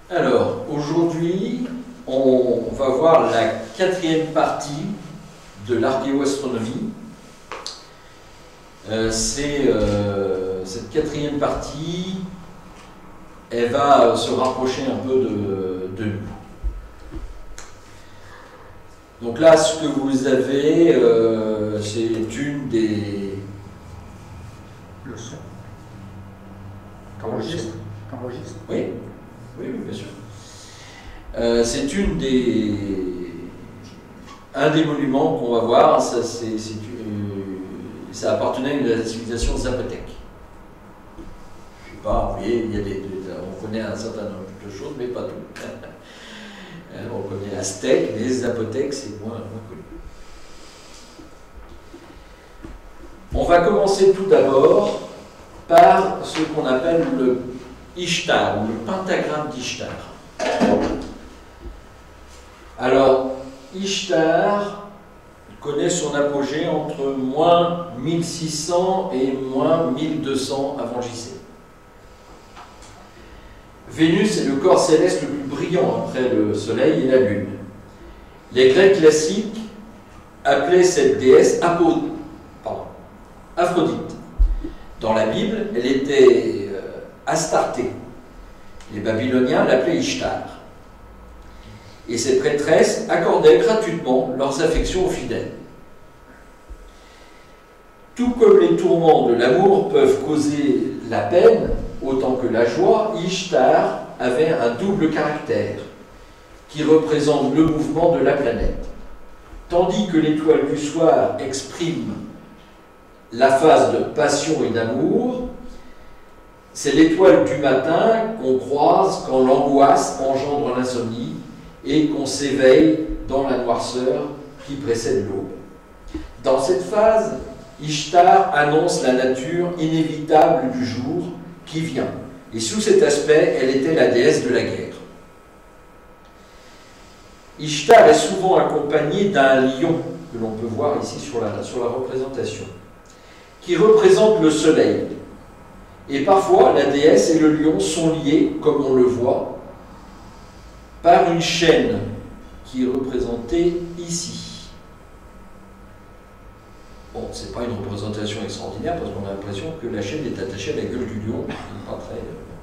Alors, aujourd'hui, on va voir la quatrième partie de l'archéoastronomie. Cette quatrième partie, elle va se rapprocher un peu de nous. Donc là, ce que vous avez, c'est une des... Leçons. T'enregistres? Oui, oui, bien sûr. C'est un des monuments qu'on va voir. Ça appartenait à la civilisation zapotèque. Je ne sais pas, vous voyez, on connaît un certain nombre de choses, mais pas tout. On connaît Aztèques, les zapotèques, c'est moins connu. On va commencer tout d'abord par ce qu'on appelle le Ishtar, ou le pentagramme d'Ishtar. Alors, Ishtar connaît son apogée entre moins 1600 et moins 1200 avant JC. Vénus est le corps céleste le plus brillant après le Soleil et la Lune. Les Grecs classiques appelaient cette déesse Aphrodite. Dans la Bible, elle était Astarté. Les Babyloniens l'appelaient Ishtar. Et ces prêtresses accordaient gratuitement leurs affections aux fidèles. Tout comme les tourments de l'amour peuvent causer la peine autant que la joie, Ishtar avait un double caractère qui représente le mouvement de la planète. Tandis que l'étoile du soir exprime la phase de passion et d'amour, c'est l'étoile du matin qu'on croise quand l'angoisse engendre l'insomnie et qu'on s'éveille dans la noirceur qui précède l'aube. Dans cette phase, Ishtar annonce la nature inévitable du jour qui vient. Et sous cet aspect, elle était la déesse de la guerre. Ishtar est souvent accompagnée d'un lion, que l'on peut voir ici sur la représentation, qui représente le soleil. Et parfois, la déesse et le lion sont liés, comme on le voit, par une chaîne qui est représentée ici. Bon, ce n'est pas une représentation extraordinaire parce qu'on a l'impression que la chaîne est attachée à la gueule du lion. Pas très...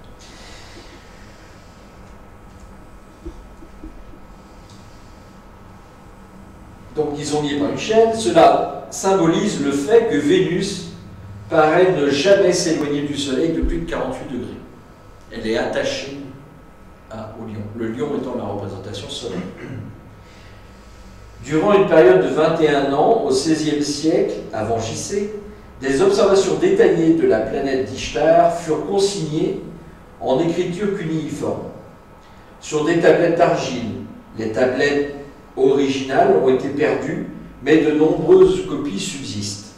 Donc ils sont liés par une chaîne. Cela symbolise le fait que Vénus paraît ne jamais s'éloigner du Soleil de plus de 48 degrés. Elle est attachée au lion. Le lion étant la représentation solaire. Durant une période de 21 ans, au XVIe siècle, avant JC, des observations détaillées de la planète d'Ishtar furent consignées en écriture cunéiforme. Sur des tablettes d'argile, les tablettes originales ont été perdues, mais de nombreuses copies subsistent.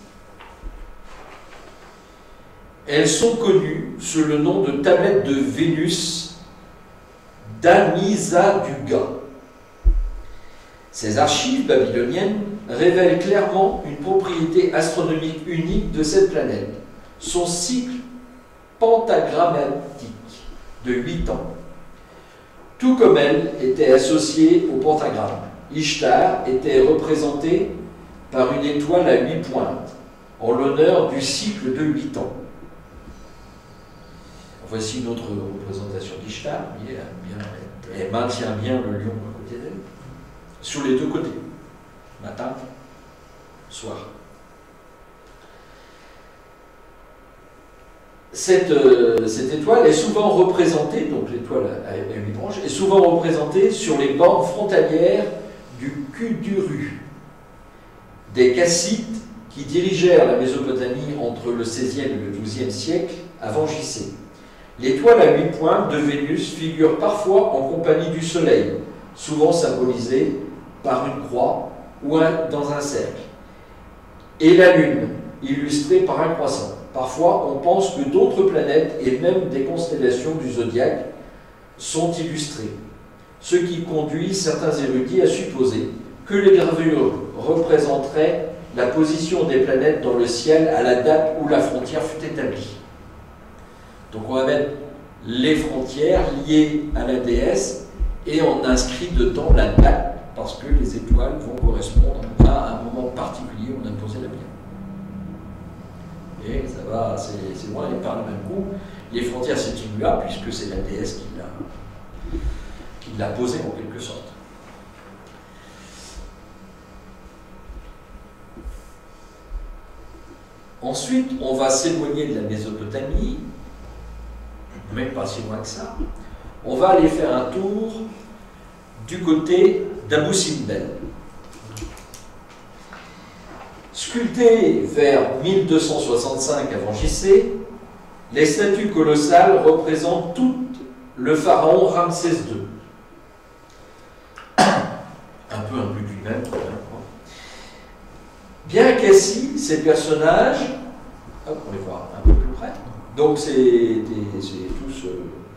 Elles sont connues sous le nom de tablettes de Vénus d'Ammisaduga. Ces archives babyloniennes révèlent clairement une propriété astronomique unique de cette planète, son cycle pentagrammatique de 8 ans. Tout comme elle était associée au pentagramme, Ishtar était représentée par une étoile à 8 pointes, en l'honneur du cycle de 8 ans. Voici une autre représentation d'Ishtar, elle maintient bien le lion à côté d'elle. Sur les deux côtés, matin, soir. Cette étoile est souvent représentée, donc l'étoile à 8 branches, est souvent représentée sur les bornes frontalières du Kuduru, des Kassites qui dirigèrent la Mésopotamie entre le XVIe et le XIIe siècle avant JC. L'étoile à 8 pointes de Vénus figure parfois en compagnie du Soleil, souvent symbolisée par une croix ou dans un cercle, et la Lune, illustrée par un croissant. Parfois, on pense que d'autres planètes et même des constellations du zodiaque sont illustrées, ce qui conduit certains érudits à supposer que les gravures représenteraient la position des planètes dans le ciel à la date où la frontière fut établie. Donc on va mettre les frontières liées à la déesse et on inscrit dedans la date parce que les étoiles vont correspondre à un moment particulier où on a posé la pierre. Et ça va assez loin, et par le même coup, les frontières c'est une loi puisque c'est la déesse qui l'a posée en quelque sorte. Ensuite, on va s'éloigner de la Mésopotamie, mais pas si loin que ça. On va aller faire un tour du côté d'Abou Simbel. Sculptées vers 1265 avant JC, les statues colossales représentent tout le pharaon Ramsès II. Un peu du même. Bien qu'assis, ces personnages, hop, on les voit un peu plus près, donc c'est tous...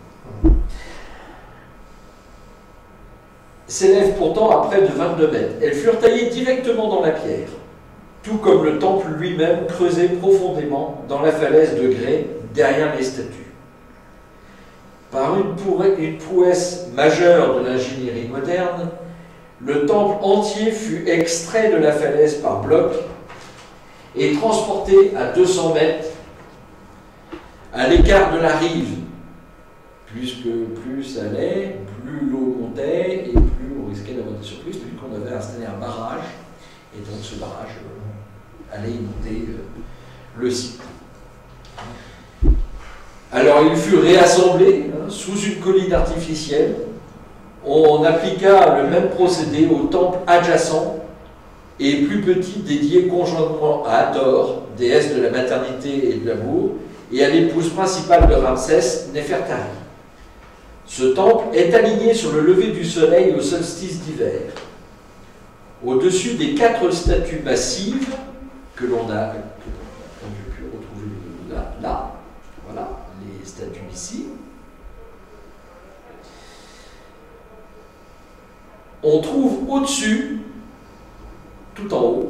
s'élèvent pourtant à près de 22 mètres. Elles furent taillées directement dans la pierre, tout comme le temple lui-même creusé profondément dans la falaise de grès derrière les statues. Par une prouesse majeure de l'ingénierie moderne, le temple entier fut extrait de la falaise par bloc et transporté à 200 mètres à l'écart de la rive. Puisque plus ça allait, plus l'eau montait et plus on risquait d'avoir des surprises, puisqu'on avait installé un barrage, et donc ce barrage allait inonder le site. Alors il fut réassemblé sous une colline artificielle. On appliqua le même procédé au temple adjacent et plus petit dédié conjointement à Hathor, déesse de la maternité et de l'amour, et à l'épouse principale de Ramsès, Néfertari. Ce temple est aligné sur le lever du soleil au solstice d'hiver. Au-dessus des 4 statues massives que l'on a pu retrouver là, voilà, les statues ici, on trouve au-dessus, tout en haut,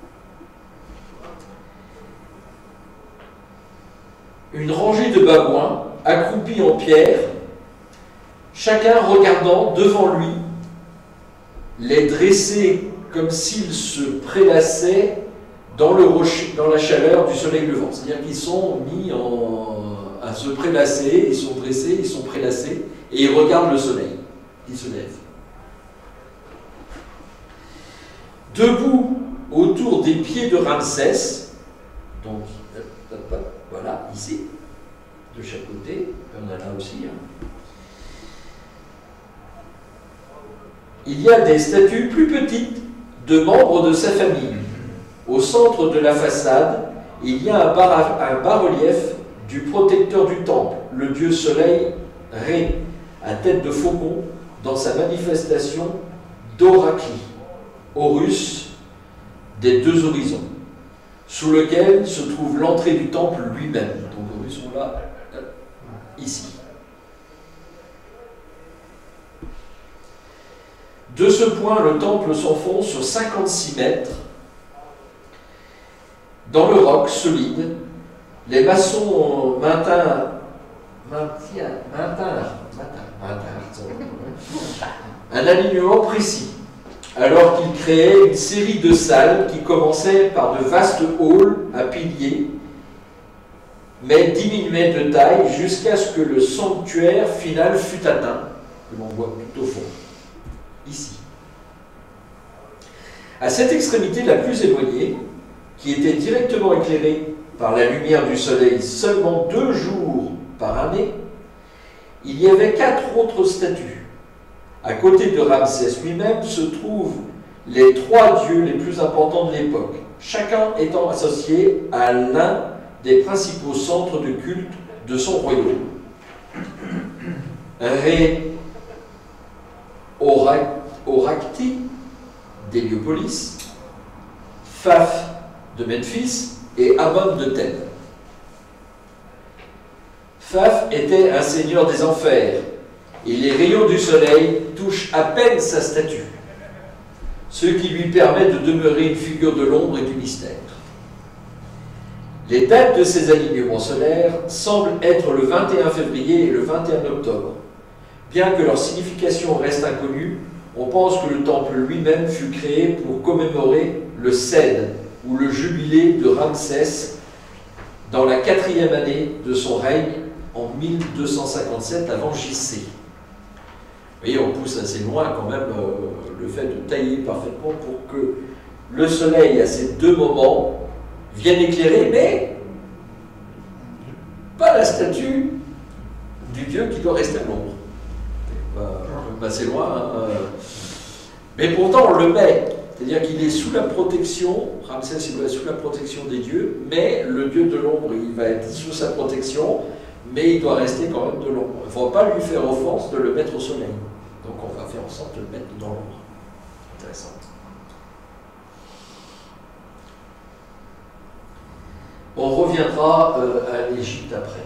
une rangée de babouins accroupis en pierre, chacun regardant devant lui, les dresser comme s'ils se prélassaient dans la chaleur du soleil levant. C'est-à-dire qu'ils sont mis à se prélasser, ils sont dressés, ils sont prélassés, et ils regardent le soleil qui se lève. Debout autour des pieds de Ramsès, donc voilà, ici, de chaque côté, on a là aussi. Il y a des statues plus petites de membres de sa famille. Au centre de la façade, il y a un bas-relief du protecteur du temple, le dieu soleil Ré, à tête de faucon, dans sa manifestation d'Oracli, Horus des 2 horizons, sous lequel se trouve l'entrée du temple lui-même. Donc Horus, on l'a ici. De ce point, le temple s'enfonce sur 56 mètres dans le roc solide. Les maçons maintinrent un alignement précis, alors qu'ils créaient une série de salles qui commençaient par de vastes halls à piliers, mais diminuaient de taille jusqu'à ce que le sanctuaire final fût atteint, que l'on voit tout au fond, ici. À cette extrémité la plus éloignée, qui était directement éclairée par la lumière du soleil seulement 2 jours par année, il y avait 4 autres statues. À côté de Ramsès lui-même se trouvent les 3 dieux les plus importants de l'époque, chacun étant associé à l'un des principaux centres de culte de son royaume. Ré Orakti d'Héliopolis, Phaf de Memphis et Amon de Thèbes. Phaf était un seigneur des enfers, et les rayons du soleil touchent à peine sa statue, ce qui lui permet de demeurer une figure de l'ombre et du mystère. Les dates de ces alignements solaires semblent être le 21 février et le 21 octobre. Bien que leur signification reste inconnue, on pense que le temple lui-même fut créé pour commémorer le Cède, ou le jubilé de Ramsès, dans la 4e année de son règne, en 1257 avant JC. Vous voyez, on pousse assez loin quand même le fait de tailler parfaitement pour que le soleil, à ces deux moments, vienne éclairer, mais pas la statue du dieu qui doit rester à l'ombre. On peut passer loin, hein. Mais pourtant on le met, c'est-à-dire qu'il est sous la protection, Ramsès il va être sous la protection des dieux, mais le dieu de l'ombre il va être sous sa protection, mais il doit rester quand même de l'ombre. Il ne faut pas lui faire offense de le mettre au soleil. Donc on va faire en sorte de le mettre dans l'ombre. Intéressant. On reviendra à l'Égypte après.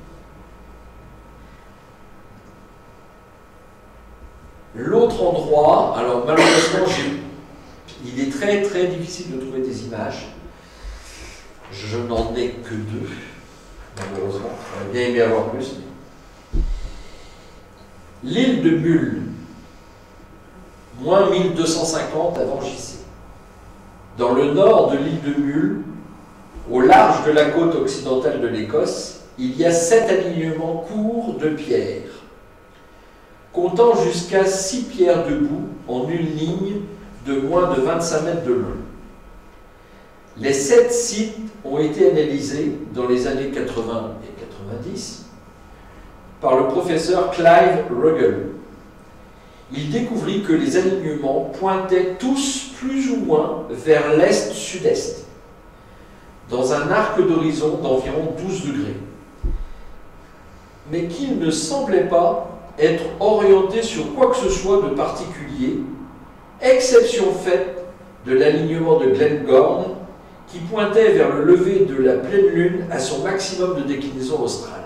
L'autre endroit, alors malheureusement, il est très très difficile de trouver des images. Je n'en ai que 2, malheureusement. J'aurais bien aimé avoir plus. L'île de Mull, moins 1250 avant JC. Dans le nord de l'île de Mull, au large de la côte occidentale de l'Écosse, il y a 7 alignements courts de pierres, comptant jusqu'à 6 pierres debout en une ligne de moins de 25 mètres de long. Les 7 sites ont été analysés dans les années 80 et 90 par le professeur Clive Ruggell. Il découvrit que les alignements pointaient tous plus ou moins vers l'est-sud-est, dans un arc d'horizon d'environ 12 degrés, mais qu'ils ne semblaient pas être orientés sur quoi que ce soit de particulier, exception faite de l'alignement de Glengorm, qui pointait vers le lever de la pleine lune à son maximum de déclinaison australe.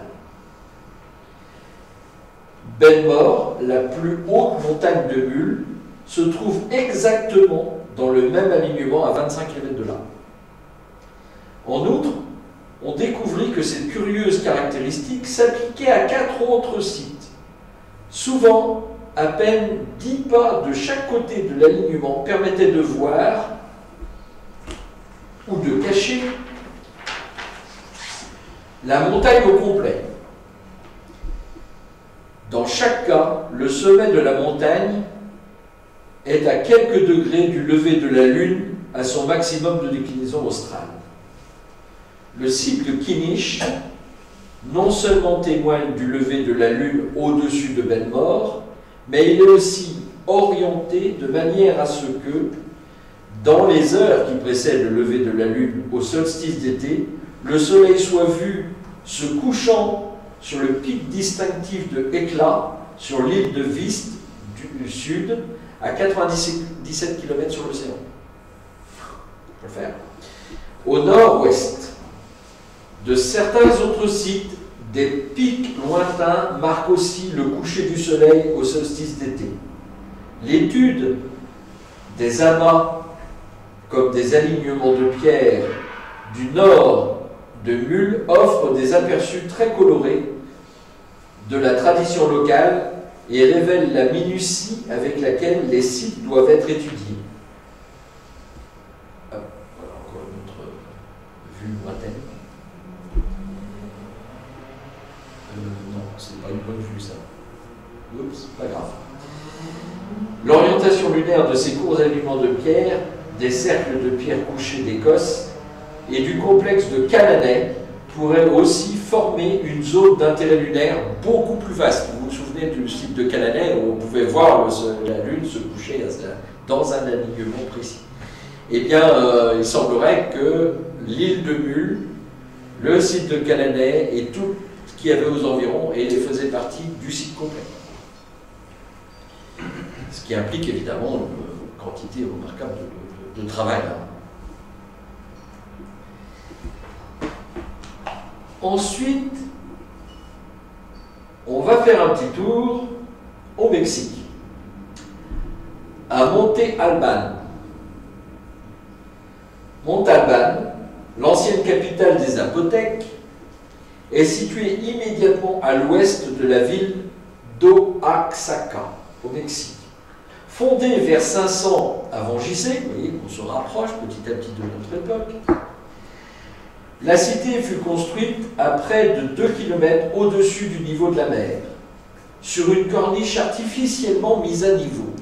Benmore, la plus haute montagne de Mull, se trouve exactement dans le même alignement à 25 km de là. En outre, on découvrit que cette curieuse caractéristique s'appliquait à 4 autres sites, souvent à peine 10 pas de chaque côté de l'alignement permettait de voir ou de cacher la montagne au complet. Dans chaque cas, le sommet de la montagne est à quelques degrés du lever de la Lune à son maximum de déclinaison australe. Le site de Kinnish non seulement témoigne du lever de la Lune au-dessus de Benmore, mais il est aussi orienté de manière à ce que, dans les heures qui précèdent le lever de la Lune au solstice d'été, le Soleil soit vu se couchant sur le pic distinctif de Hecla, sur l'île de Vist du sud, à 97 km sur l'océan. On peut le faire. Au nord-ouest de certains autres sites, des pics lointains marquent aussi le coucher du soleil au solstice d'été. L'étude des amas comme des alignements de pierres du nord de Mull offre des aperçus très colorés de la tradition locale et révèle la minutie avec laquelle les sites doivent être étudiés. Voilà encore une autre vue lointaine. Non, c'est pas une bonne vue ça. Oups, pas grave. L'orientation lunaire de ces courts alignements de pierre, des cercles de pierre couchées d'Écosse et du complexe de Cananais pourrait aussi former une zone d'intérêt lunaire beaucoup plus vaste. Vous vous souvenez du site de Cananais où on pouvait voir la Lune se coucher dans un alignement précis. Eh bien, il semblerait que l'île de Mull, le site de Cananais et tout ce qu'il y avait aux environs et faisait partie du site complet. Ce qui implique évidemment une quantité remarquable de travail. Ensuite, on va faire un petit tour au Mexique, à Monte Alban. Monte Alban l'ancienne capitale des apothèques, est située immédiatement à l'ouest de la ville d'Oaxaca, au Mexique. Fondée vers 500 avant JC, vous voyez qu'on se rapproche petit à petit de notre époque, la cité fut construite à près de 2 km au-dessus du niveau de la mer, sur une corniche artificiellement mise à niveau.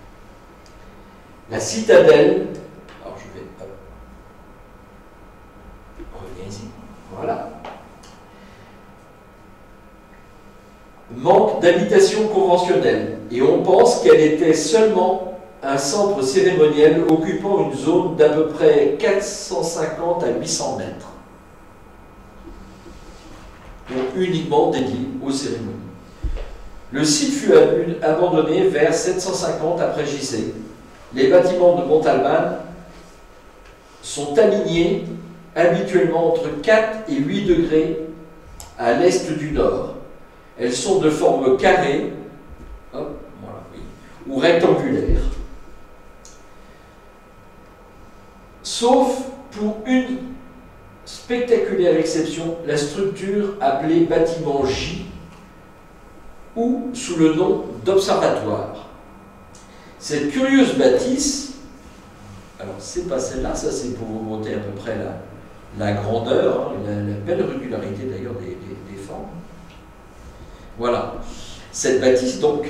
La citadelle, alors je vais revenir ici, voilà, manque d'habitation conventionnelle et on pense qu'elle était seulement un centre cérémoniel occupant une zone d'à peu près 450 à 800 mètres. Donc uniquement dédié aux cérémonies. Le site fut abandonné vers 750 après JC. Les bâtiments de Montalbán sont alignés habituellement entre 4 et 8 degrés à l'est du nord. Elles sont de forme carrée, hop, voilà, oui, ou rectangulaire. Sauf pour une spectaculaire exception, la structure appelée bâtiment J ou sous le nom d'observatoire. Cette curieuse bâtisse, alors c'est pas celle-là, ça c'est pour vous montrer à peu près la grandeur, hein, la belle régularité d'ailleurs des formes. Voilà, cette bâtisse donc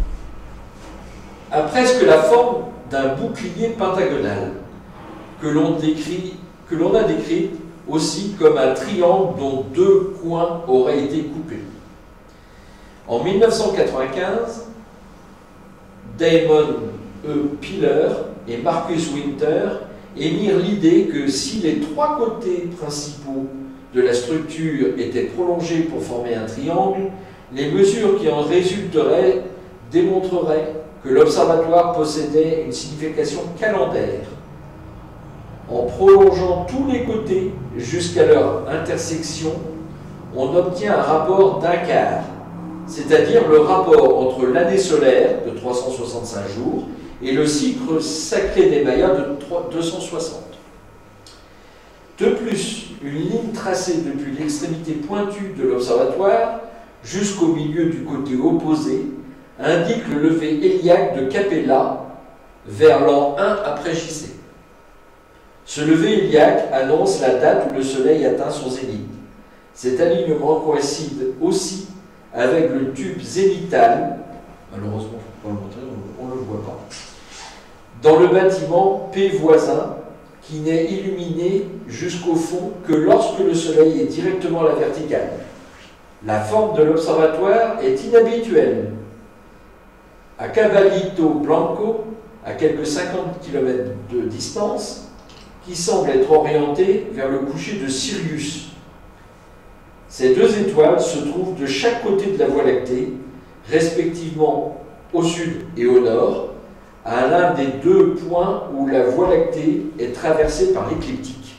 a presque la forme d'un bouclier pentagonal que l'on a décrit aussi comme un triangle dont 2 coins auraient été coupés. En 1995, Damon E. Piller et Marcus Winter émirent l'idée que si les 3 côtés principaux de la structure étaient prolongés pour former un triangle, les mesures qui en résulteraient démontreraient que l'observatoire possédait une signification calendaire. En prolongeant tous les côtés jusqu'à leur intersection, on obtient un rapport d'un quart, c'est-à-dire le rapport entre l'année solaire de 365 jours et le cycle sacré des Mayas de 260. De plus, une ligne tracée depuis l'extrémité pointue de l'observatoire jusqu'au milieu du côté opposé indique le lever héliaque de Capella vers l'an 1 après JC. Ce lever héliaque annonce la date où le Soleil atteint son zénith. Cet alignement coïncide aussi avec le tube zénithal, malheureusement je ne peux pas le montrer, on ne le voit pas, dans le bâtiment P voisin, qui n'est illuminé jusqu'au fond que lorsque le Soleil est directement à la verticale. La forme de l'observatoire est inhabituelle. À Caballito Blanco, à quelques 50 km de distance, qui semble être orienté vers le coucher de Sirius. Ces 2 étoiles se trouvent de chaque côté de la Voie lactée, respectivement au sud et au nord, à l'un des 2 points où la Voie lactée est traversée par l'écliptique.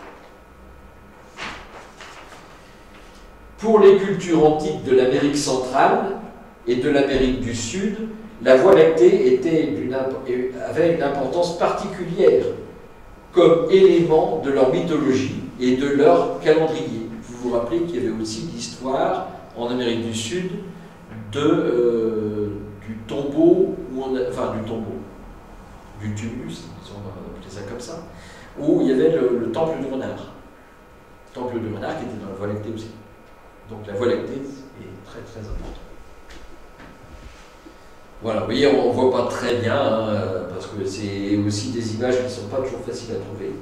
Pour les cultures antiques de l'Amérique centrale et de l'Amérique du Sud, la Voie lactée avait une importance particulière comme élément de leur mythologie et de leur calendrier. Vous vous rappelez qu'il y avait aussi l'histoire en Amérique du Sud du tombeau, du tumulus, on va appeler ça comme ça, où il y avait le temple du renard. Le temple du renard qui était dans la Voie lactée aussi. Donc la Voie lactée est très très importante. Voilà, vous voyez, on ne voit pas très bien, hein, parce que c'est aussi des images qui ne sont pas toujours faciles à trouver.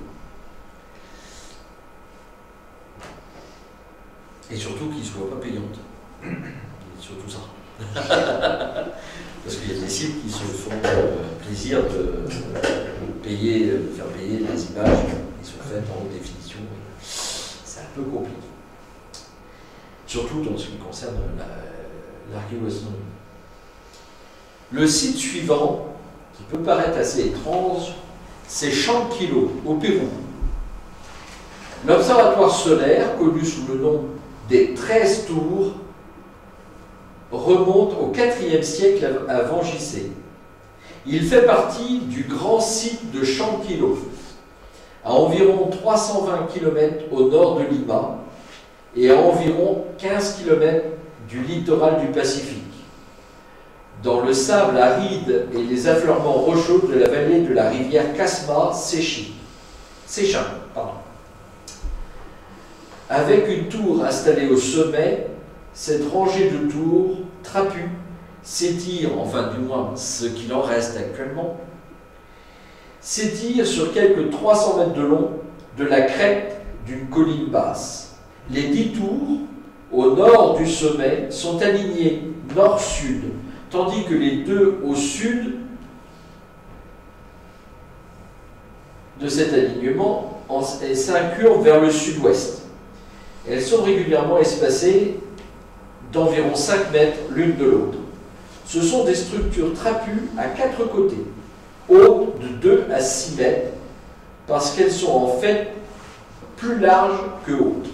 Et surtout qui ne soient pas payantes. Et surtout ça. Parce qu'il y a des sites qui se font plaisir de faire payer des images qui sont faites en haute définition. C'est un peu compliqué. Surtout dans ce qui concerne l'archéoastronomie. Le site suivant, qui peut paraître assez étrange, c'est Chanquillo, au Pérou. L'observatoire solaire, connu sous le nom des 13 tours, remonte au IVe siècle avant JC. Il fait partie du grand site de Chanquillo. à environ 320 km au nord de Lima et à environ 15 km du littoral du Pacifique, dans le sable aride et les affleurements rocheux de la vallée de la rivière Casma-Sechin. Avec une tour installée au sommet, cette rangée de tours trapues s'étire, enfin du moins ce qu'il en reste actuellement, s'étire sur quelques 300 mètres de long de la crête d'une colline basse. Les 10 tours, au nord du sommet, sont alignés nord-sud, tandis que les 2 au sud de cet alignement s'incurvent vers le sud-ouest. Elles sont régulièrement espacées d'environ 5 mètres l'une de l'autre. Ce sont des structures trapues à 4 côtés, hautes de 2 à 6 mètres, parce qu'elles sont en fait plus larges que hautes.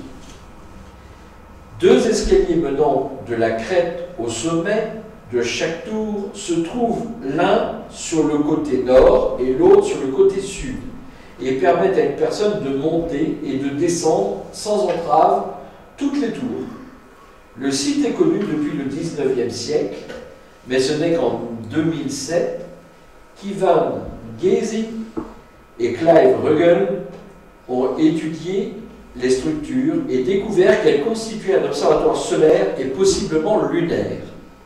2 escaliers menant de la crête au sommet de chaque tour se trouvent l'un sur le côté nord et l'autre sur le côté sud, et permettent à une personne de monter et de descendre sans entrave toutes les tours. Le site est connu depuis le XIXe siècle, mais ce n'est qu'en 2007 qu'Ivan Gezi et Clive Ruggles ont étudié les structures et découvert qu'elles constituaient un observatoire solaire et possiblement lunaire.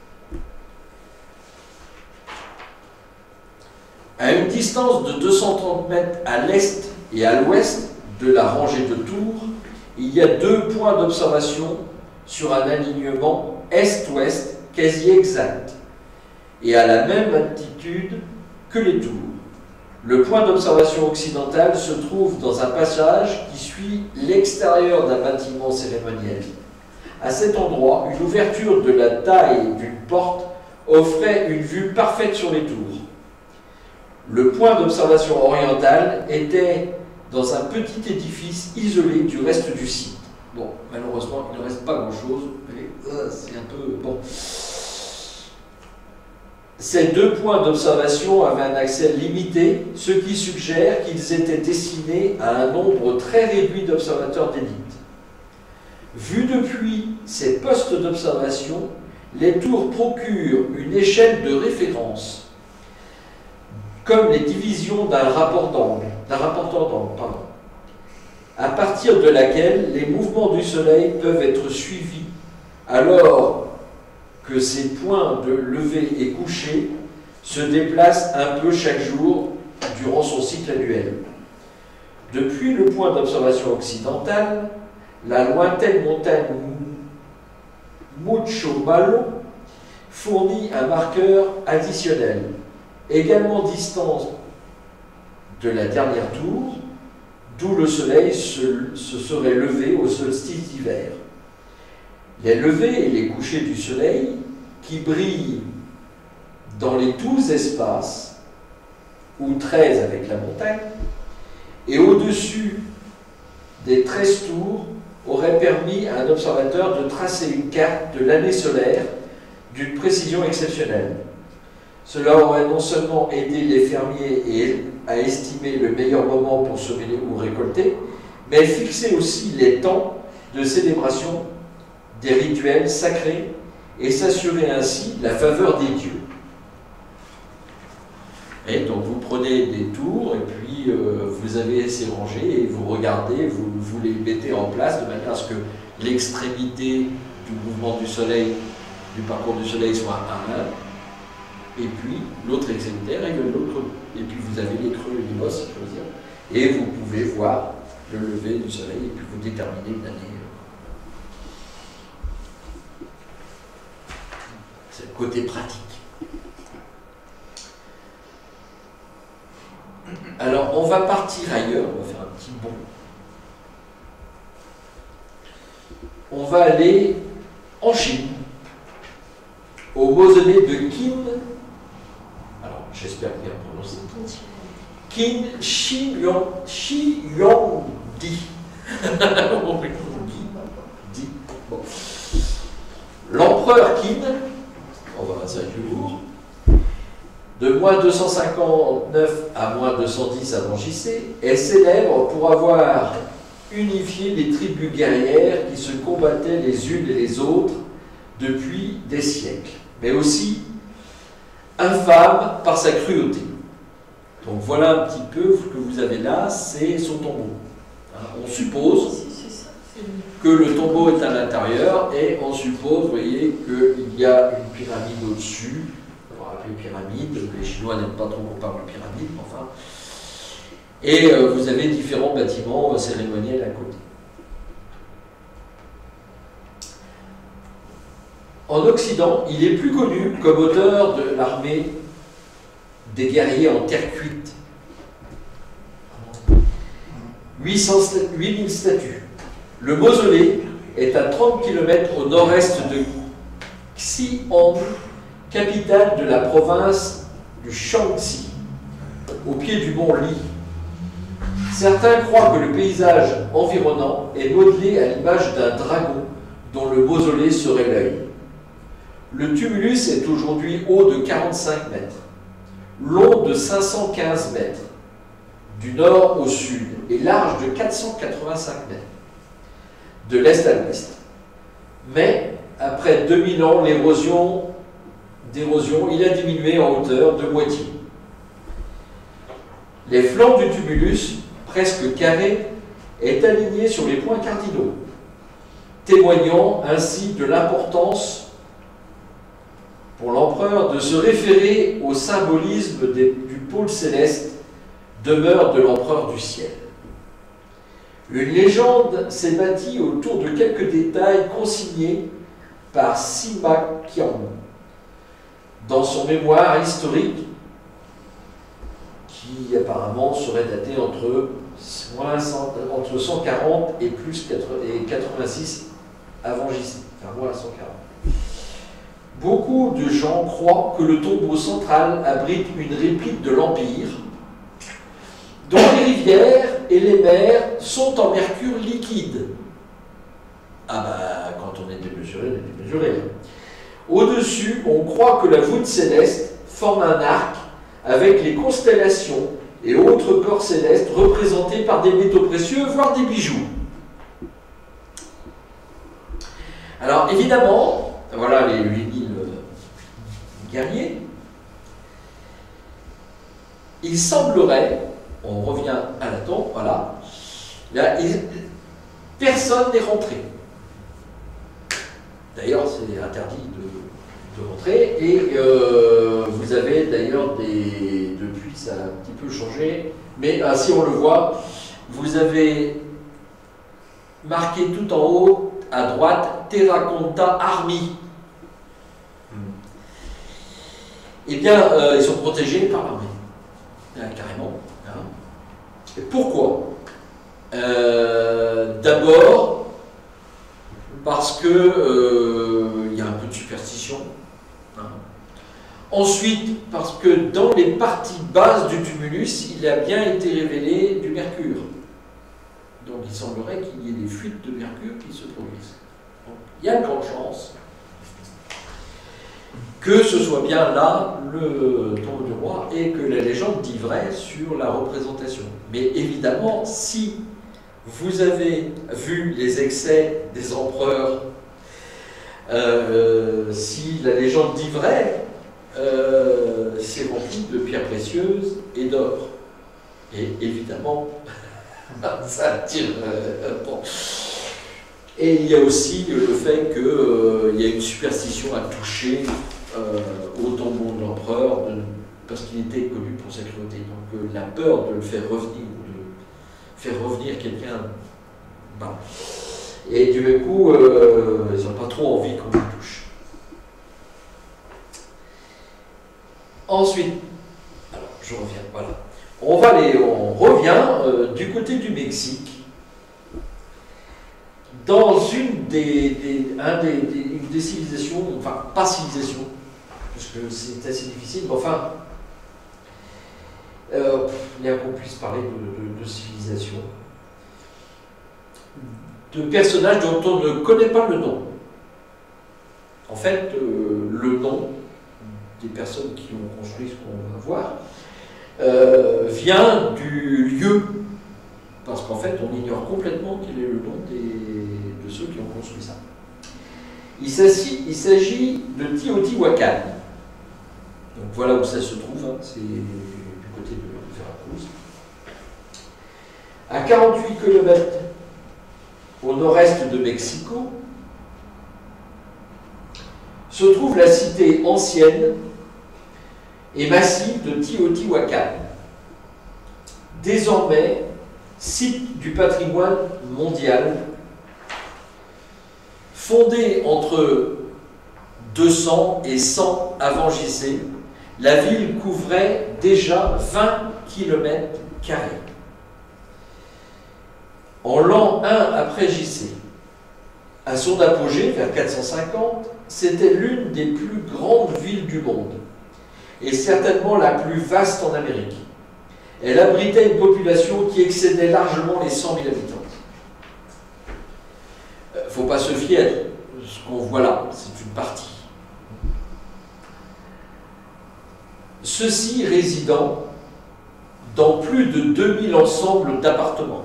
À une distance de 230 mètres à l'est et à l'ouest de la rangée de tours, il y a 2 points d'observation sur un alignement est-ouest quasi exact et à la même altitude que les tours. Le point d'observation occidental se trouve dans un passage qui suit l'extérieur d'un bâtiment cérémoniel. À cet endroit, une ouverture de la taille d'une porte offrait une vue parfaite sur les tours. Le point d'observation oriental était dans un petit édifice isolé du reste du site. Bon, malheureusement, il ne reste pas grand-chose. C'est un peu... bon. Ces 2 points d'observation avaient un accès limité, ce qui suggère qu'ils étaient destinés à un nombre très réduit d'observateurs d'élite. Vu depuis ces postes d'observation, les tours procurent une échelle de référence, comme les divisions d'un rapporteur d'angle, à partir de laquelle les mouvements du Soleil peuvent être suivis, alors que ces points de lever et coucher se déplacent un peu chaque jour durant son cycle annuel. Depuis le point d'observation occidental, la lointaine montagne Mucho Malo fournit un marqueur additionnel, également distant de la dernière tour, d'où le soleil se serait levé au solstice d'hiver. Les levées et les couchers du soleil, qui brillent dans les 12 espaces, ou 13 avec la montagne, et au-dessus des 13 tours, auraient permis à un observateur de tracer une carte de l'année solaire d'une précision exceptionnelle. Cela aurait non seulement aidé les fermiers à estimer le meilleur moment pour semer ou récolter, mais fixé aussi les temps de célébration des rituels sacrés et s'assurer ainsi la faveur des dieux. Et donc vous prenez des tours et puis vous avez ces rangées et vous regardez, vous les mettez en place de manière à ce que l'extrémité du mouvement du soleil, du parcours du soleil soit à 1, et puis l'autre extrémité règle l'autre, et puis vous avez les creux et les bosses, je veux dire, et vous pouvez voir le lever du soleil et puis vous déterminez une année. C'est le côté pratique. Alors, on va partir ailleurs, on va faire un petit bond. On va aller en Chine, au mausolée de Qin. Alors, j'espère bien prononcer. Qin Shi Huangdi. Bon. L'empereur Qin, on va passer un jour, de moins 259 à moins 210 avant JC, est célèbre pour avoir unifié les tribus guerrières qui se combattaient les unes et les autres depuis des siècles, mais aussi infâme par sa cruauté. Donc voilà un petit peu ce que vous avez là, c'est son tombeau. On suppose que le tombeau est à l'intérieur et on suppose, vous voyez, qu'il y a une pyramide au-dessus. On va appeler pyramide, les Chinois n'aiment pas trop qu'on parle de pyramide, enfin. Et vous avez différents bâtiments cérémoniels à côté. En Occident, il est plus connu comme auteur de l'armée des guerriers en terre cuite. 8000 statues. Le mausolée est à 30 km au nord-est de Xi'an, capitale de la province du Shaanxi, au pied du mont Li. Certains croient que le paysage environnant est modelé à l'image d'un dragon dont le mausolée serait l'œil. Le tumulus est aujourd'hui haut de 45 mètres, long de 515 mètres, du nord au sud, et large de 485 mètres, de l'est à l'ouest. Mais, après 2000 ans d'érosion, il a diminué en hauteur de moitié. Les flancs du tumulus, presque carré, est aligné sur les points cardinaux, témoignant ainsi de l'importance pour l'empereur de se référer au symbolisme du pôle céleste, demeure de l'empereur du ciel. Une légende s'est bâtie autour de quelques détails consignés par Sima Qian dans son mémoire historique, qui apparemment serait daté entre 140 et plus 86 avant JC, enfin moins 140. Beaucoup de gens croient que le tombeau central abrite une réplique de l'Empire, dont les rivières et les mers sont en mercure liquide. Ah bah, quand on est démesuré, on est démesuré. Au-dessus, on croit que la voûte céleste forme un arc avec les constellations et autres corps célestes représentés par des métaux précieux, voire des bijoux. Alors évidemment, voilà les 8000 guerriers. Il semblerait, on revient à la tombe, voilà, là, personne n'est rentré. D'ailleurs, c'est interdit de rentrer, et vous avez d'ailleurs depuis ça a un petit peu changé, mais si on le voit, vous avez marqué tout en haut à droite Terracotta Army. Eh bien, ils sont protégés par l'armée, carrément. Hein. Et pourquoi D'abord, parce que y a un peu de superstition. Hein. Ensuite, parce que dans les parties basses du tumulus, il a bien été révélé du mercure. Donc il semblerait qu'il y ait des fuites de mercure qui se produisent. Donc, il y a de grandes chances que ce soit bien là le tombeau du roi et que la légende dit vrai sur la représentation. Mais évidemment, si vous avez vu les excès des empereurs, si la légende dit vrai, c'est rempli de pierres précieuses et d'or. Et évidemment, ça attire. Bon. Et il y a aussi le fait qu'il y a une superstition à toucher au tombeau de l'empereur, parce qu'il était connu pour sa cruauté. Donc la peur de le faire revenir, de faire revenir quelqu'un. Ben. Et du même coup, ils n'ont pas trop envie qu'on le touche. Ensuite, alors je reviens, voilà. On revient du côté du Mexique, dans une des civilisations, enfin pas civilisation, parce que c'est assez difficile, mais enfin, bien qu'on puisse parler de civilisation, de personnages dont on ne connaît pas le nom. En fait, le nom des personnes qui ont construit ce qu'on va voir, vient du lieu, parce qu'en fait on ignore complètement quel est le nom de ceux qui ont construit ça. Il s'agit de Teotihuacan. Donc voilà où ça se trouve, hein, c'est du côté de Veracruz. À 48 km au nord-est de Mexico, se trouve la cité ancienne et massive de Teotihuacan, désormais site du patrimoine mondial, fondée entre 200 et 100 avant JC. La ville couvrait déjà 20 km². En l'an 1 après JC, à son apogée, vers 450, c'était l'une des plus grandes villes du monde, et certainement la plus vaste en Amérique. Elle abritait une population qui excédait largement les 100 000 habitants. Il ne faut pas se fier à ce qu'on voit là, c'est une partie. Ceux-ci résidant dans plus de 2000 ensembles d'appartements.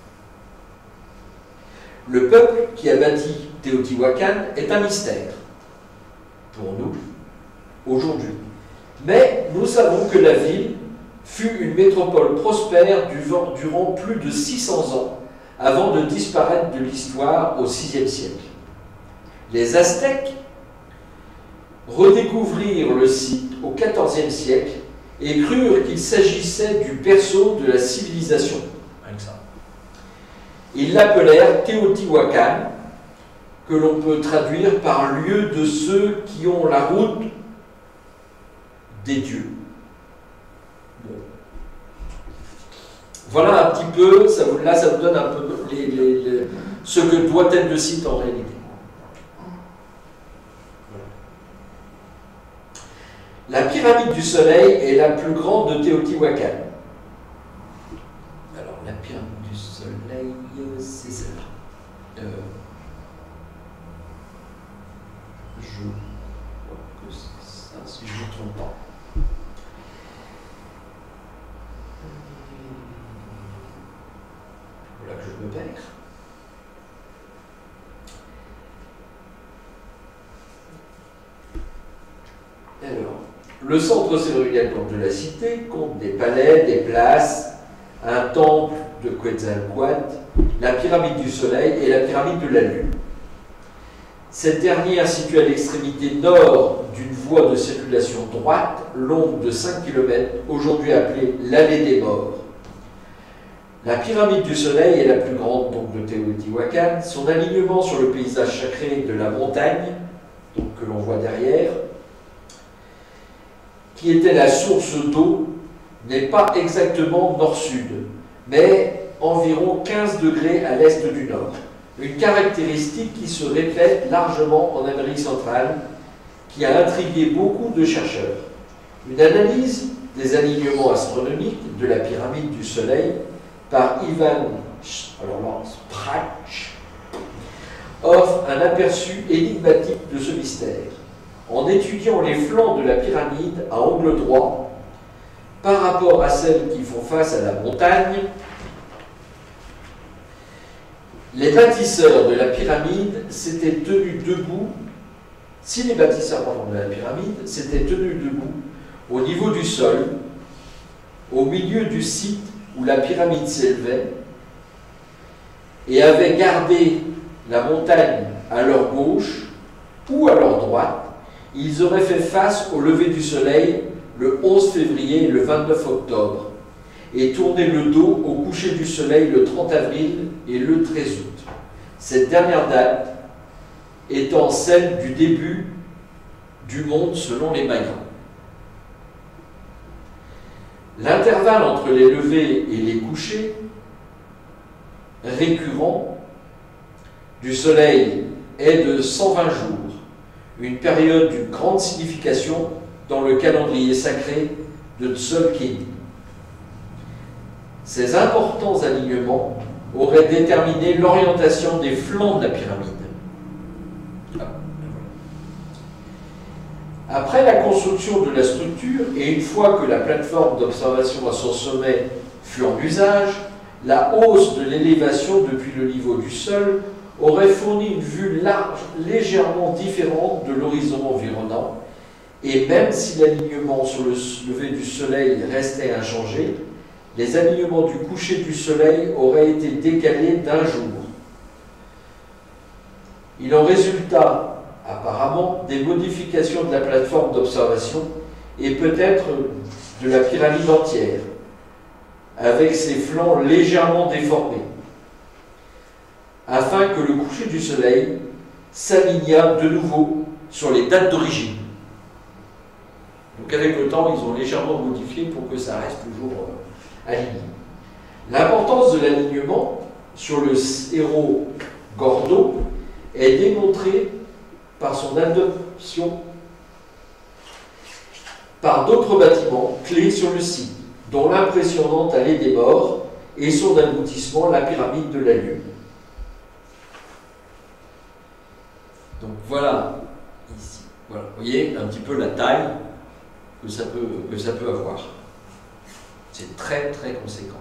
Le peuple qui a bâti Teotihuacan est un mystère pour nous aujourd'hui. Mais nous savons que la ville fut une métropole prospère durant plus de 600 ans avant de disparaître de l'histoire au VIe siècle. Les Aztèques redécouvrirent le site au XIVe siècle et crurent qu'il s'agissait du berceau de la civilisation. Rien que ça. Ils l'appelèrent Teotihuacan, que l'on peut traduire par lieu de ceux qui ont la route des dieux. Bon. Voilà un petit peu, là ça vous donne un peu ce que doit être le site en réalité. La pyramide du Soleil est la plus grande de Teotihuacan. Alors, la pyramide du Soleil, c'est celle-là. Je crois que c'est ça, si je ne me trompe pas. Voilà que je me perds. Alors, le centre cérémonial de la cité compte des palais, des places, un temple de Quetzalcoatl, la pyramide du Soleil et la pyramide de la Lune. Cette dernière située à l'extrémité nord d'une voie de circulation droite, longue de 5 km, aujourd'hui appelée l'allée des morts. La pyramide du Soleil est la plus grande donc, de Teotihuacan. Son alignement sur le paysage sacré de la montagne, donc, que l'on voit derrière, qui était la source d'eau, n'est pas exactement nord-sud, mais environ 15 degrés à l'est du nord. Une caractéristique qui se répète largement en Amérique centrale, qui a intrigué beaucoup de chercheurs. Une analyse des alignements astronomiques de la pyramide du Soleil par Ivan Sprach offre un aperçu énigmatique de ce mystère. En étudiant les flancs de la pyramide à angle droit par rapport à celles qui font face à la montagne, les bâtisseurs de la pyramide s'étaient tenus debout. Si les bâtisseurs de la pyramide s'étaient tenus debout au niveau du sol, au milieu du site où la pyramide s'élevait, et avaient gardé la montagne à leur gauche ou à leur droite, ils auraient fait face au lever du soleil le 11 février et le 29 octobre, et tourné le dos au coucher du soleil le 30 avril et le 13 août. Cette dernière date étant celle du début du monde selon les Mayas. L'intervalle entre les levées et les couchers récurrents du soleil est de 120 jours, une période d'une grande signification dans le calendrier sacré de Tzolk'in. Ces importants alignements auraient déterminé l'orientation des flancs de la pyramide. Après la construction de la structure, et une fois que la plateforme d'observation à son sommet fut en usage, la hausse de l'élévation depuis le niveau du sol aurait fourni une vue large, légèrement différente de l'horizon environnant, et même si l'alignement sur le lever du soleil restait inchangé, les alignements du coucher du soleil auraient été décalés d'un jour. Il en résulta apparemment des modifications de la plateforme d'observation et peut-être de la pyramide entière, avec ses flancs légèrement déformés, afin que le coucher du soleil s'alignât de nouveau sur les dates d'origine. Donc avec le temps, ils ont légèrement modifié pour que ça reste toujours aligné. L'importance de l'alignement sur le héros Gordo est démontrée par son adoption par d'autres bâtiments clés sur le site, dont l'impressionnante allée des morts et son aboutissement, la pyramide de la Lune. Donc voilà, ici. Voilà. Vous voyez un petit peu la taille que ça peut avoir. C'est très très conséquent.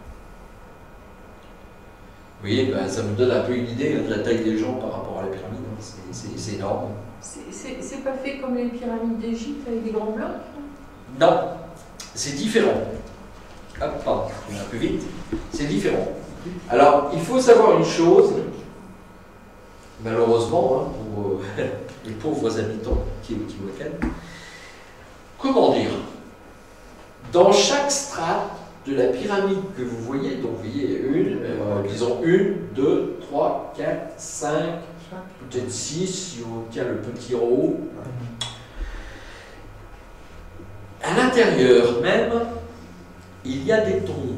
Vous voyez, ben, ça me donne un peu une idée de la taille des gens par rapport à la pyramide. C'est énorme. C'est pas fait comme les pyramides d'Égypte avec des grands blocs? Non, c'est différent. Hop, pardon, je vais un peu vite. C'est différent. Alors, il faut savoir une chose, malheureusement, hein, pour les pauvres habitants de Teotihuacan. Comment dire? Dans chaque strate de la pyramide que vous voyez, donc vous voyez disons 1, 2, 3, 4, 5, peut-être 6, si on tient le petit haut. À l'intérieur même, il y a des tombes,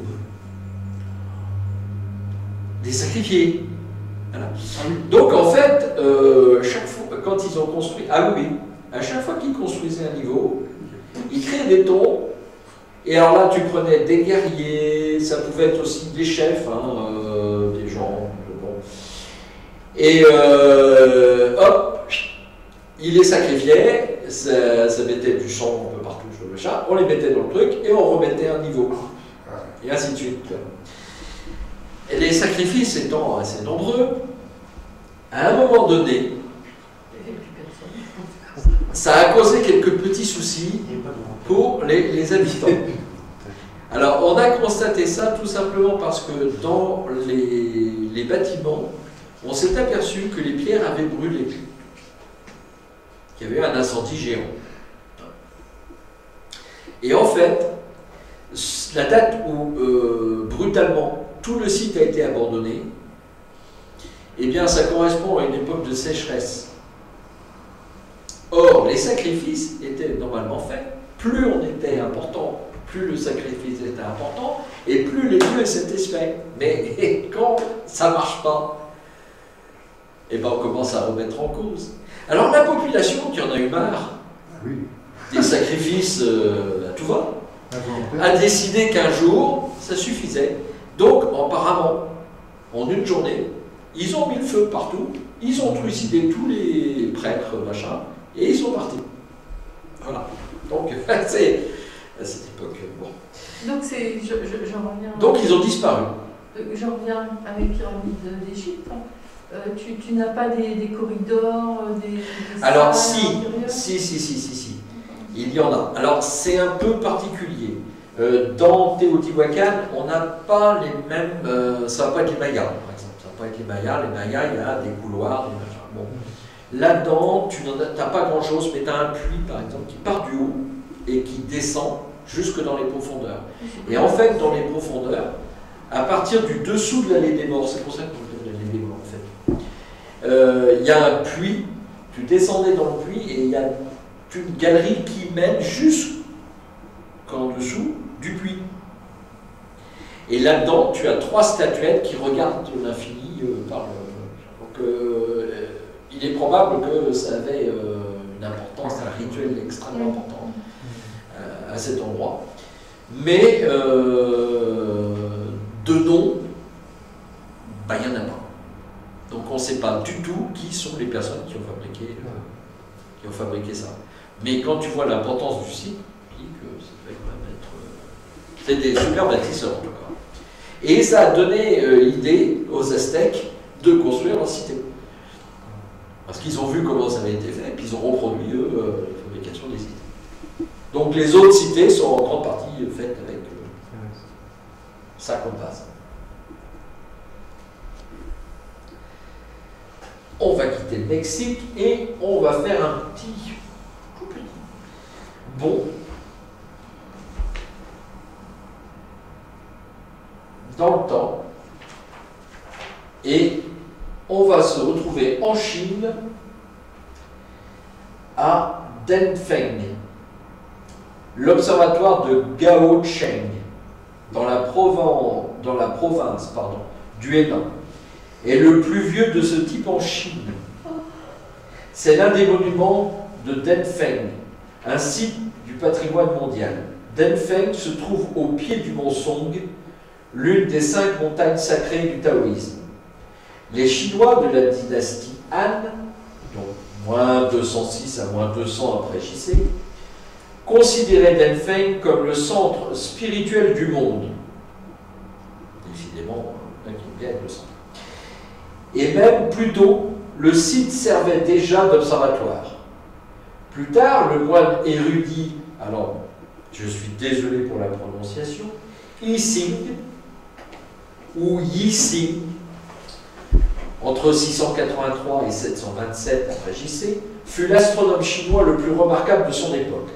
des sacrifiés. Voilà. Donc en fait, chaque fois, quand ils ont construit, ah oui, à chaque fois qu'ils construisaient un niveau, ils créaient des tombes. Et alors là, tu prenais des guerriers, ça pouvait être aussi des chefs, hein, des gens. Bon. Et hop, ils les sacrifiaient, ça mettait du sang un peu partout sur le chat, on les mettait dans le truc et on remettait un niveau. Et ainsi de suite. Et les sacrifices étant assez nombreux, à un moment donné, ça a causé quelques petits soucis pour les habitants. Alors, on a constaté ça tout simplement parce que dans les bâtiments, on s'est aperçu que les pierres avaient brûlé, qu'il y avait un incendie géant. Et en fait, la date où brutalement tout le site a été abandonné, eh bien, ça correspond à une époque de sécheresse. Or, les sacrifices étaient normalement faits. Plus on était important, plus le sacrifice était important, et plus les lieux s'étaient faits. Mais quand ça ne marche pas, eh ben on commence à remettre en cause. Alors la population, qui en a eu marre des sacrifices à tout va, a décidé qu'un jour, ça suffisait. Donc, apparemment, en une journée, ils ont mis le feu partout, ils ont trucidé tous les prêtres, machin, et ils sont partis. Voilà. Donc, c'est à cette époque. Bon. Donc, je reviens. Donc, ils ont disparu. Je reviens à les pyramides d'Égypte. Tu n'as pas des corridors, des alors, salles si. Il y en a. Alors, c'est un peu particulier. Dans Teotihuacan, on n'a pas les mêmes. Ça ne va pas être les Mayas, par exemple. Ça ne va pas être les Mayas. Les Mayas, il y a des couloirs, des machins. Bon. Là-dedans, tu n'as pas grand-chose, mais tu as un puits, par exemple, qui part du haut et qui descend jusque dans les profondeurs. Et en fait, dans les profondeurs, à partir du dessous de l'allée des morts, c'est pour ça qu'on appelle l'allée des morts, en fait, il y a un puits, tu descendais dans le puits et il y a une galerie qui mène jusqu'en dessous du puits. Et là-dedans, tu as 3 statuettes qui regardent l'infini par le... Donc, il est probable que ça avait une importance, un rituel extrêmement important à cet endroit. Mais de nom, ben, il n'y en a pas. Donc on ne sait pas du tout qui sont les personnes qui ont fabriqué ça. Mais quand tu vois l'importance du site, tu dis que ça devait quand même être... c'est des super bâtisseurs en tout cas. Et ça a donné l'idée aux Aztèques de construire leur cité. Parce qu'ils ont vu comment ça avait été fait, et puis ils ont reproduit, eux, la fabrication des cités. Donc les autres cités sont en grande partie faites avec ça comme base. On va quitter le Mexique et on va faire un tout petit bond dans le temps et on va se retrouver en Chine à Denfeng, l'observatoire de Gaocheng dans la province du Henan est le plus vieux de ce type en Chine. C'est l'un des monuments de Denfeng, un site du patrimoine mondial. Denfeng se trouve au pied du mont Song, l'une des 5 montagnes sacrées du taoïsme. Les Chinois de la dynastie Han, donc moins 206 à moins 200 après JC, considéraient Denfeng comme le centre spirituel du monde. Décidément, un qui gagne le centre. Et même plus tôt, le site servait déjà d'observatoire. Plus tard, le moine érudit, alors je suis désolé pour la prononciation, Yixing ou Yixing, entre 683 et 727 après JC, fut l'astronome chinois le plus remarquable de son époque.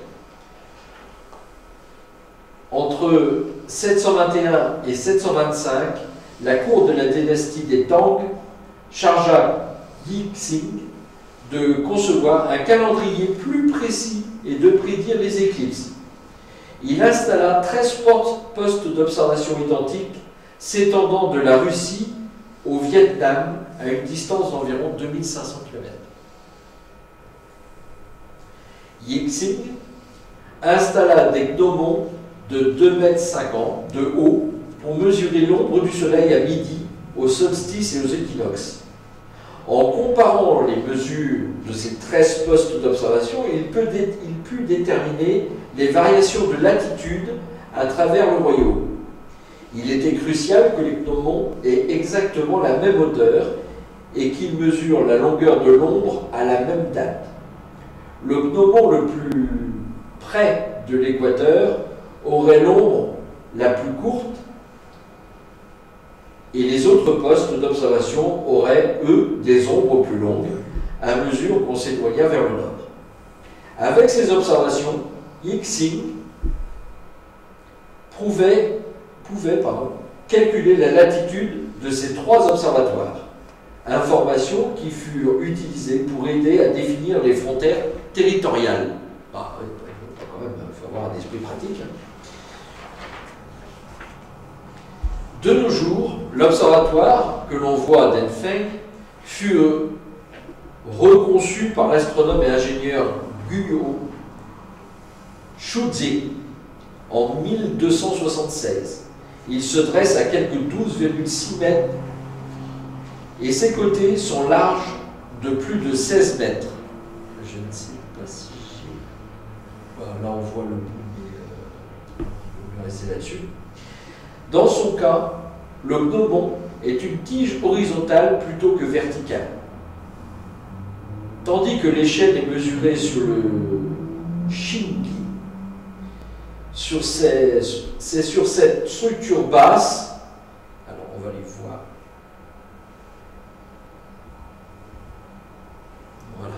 Entre 721 et 725, la cour de la dynastie des Tang chargea Yixing de concevoir un calendrier plus précis et de prédire les éclipses. Il installa 13 postes d'observation identiques s'étendant de la Russie au Vietnam à une distance d'environ 2500 km. Yixing installa des gnomons de 2,50 m de haut pour mesurer l'ombre du soleil à midi, au solstice et aux équinoxes. En comparant les mesures de ces 13 postes d'observation, il put déterminer les variations de latitude à travers le royaume. Il était crucial que les gnomons aient exactement la même hauteur et qu'ils mesurent la longueur de l'ombre à la même date. Le gnomon le plus près de l'équateur aurait l'ombre la plus courte et les autres postes d'observation auraient, eux, des ombres plus longues à mesure qu'on s'éloignait vers le nord. Avec ces observations, Yixing pouvait calculer la latitude de ces 3 observatoires, informations qui furent utilisées pour aider à définir les frontières territoriales. Ah, quand même, il faut avoir un esprit pratique. De nos jours, l'observatoire que l'on voit à Denfeng fut reconçu par l'astronome et ingénieur Guo Shuzhi en 1276. Il se dresse à quelques 12,6 mètres et ses côtés sont larges de plus de 16 mètres. Je ne sais pas si j'ai... Voilà, là on voit le bout, mais on va rester là-dessus. Dans son cas, le gnomon est une tige horizontale plutôt que verticale. Tandis que l'échelle est mesurée sur le Shinki, c'est sur cette structure basse, alors on va les voir. Voilà.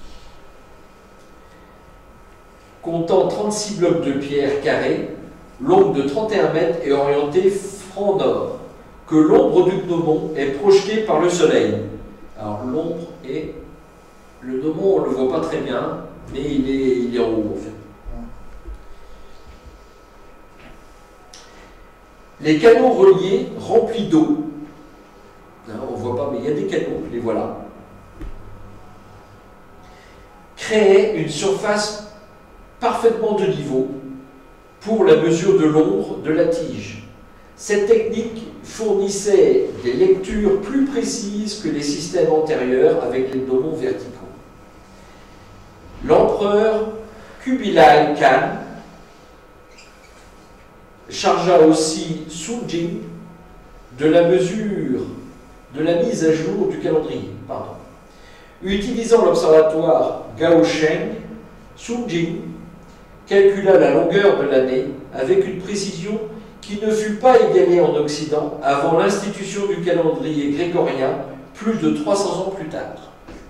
Comptant 36 blocs de pierre carrés, l'ombre de 31 mètres est orientée franc nord, que l'ombre du gnomon est projetée par le soleil. Alors l'ombre est... Le gnomon, on ne le voit pas très bien, mais il est en haut en fait. Les canaux reliés remplis d'eau, on ne voit pas, mais il y a des canaux, les voilà, créaient une surface parfaitement de niveau pour la mesure de l'ombre de la tige. Cette technique fournissait des lectures plus précises que les systèmes antérieurs avec les gnomons verticaux. L'empereur Kubilai Khan chargea aussi Sun Jing de la mise à jour du calendrier. Utilisant l'observatoire Gaosheng, Sun Jing calcula la longueur de l'année avec une précision qui ne fut pas égalée en Occident avant l'institution du calendrier grégorien plus de 300 ans plus tard.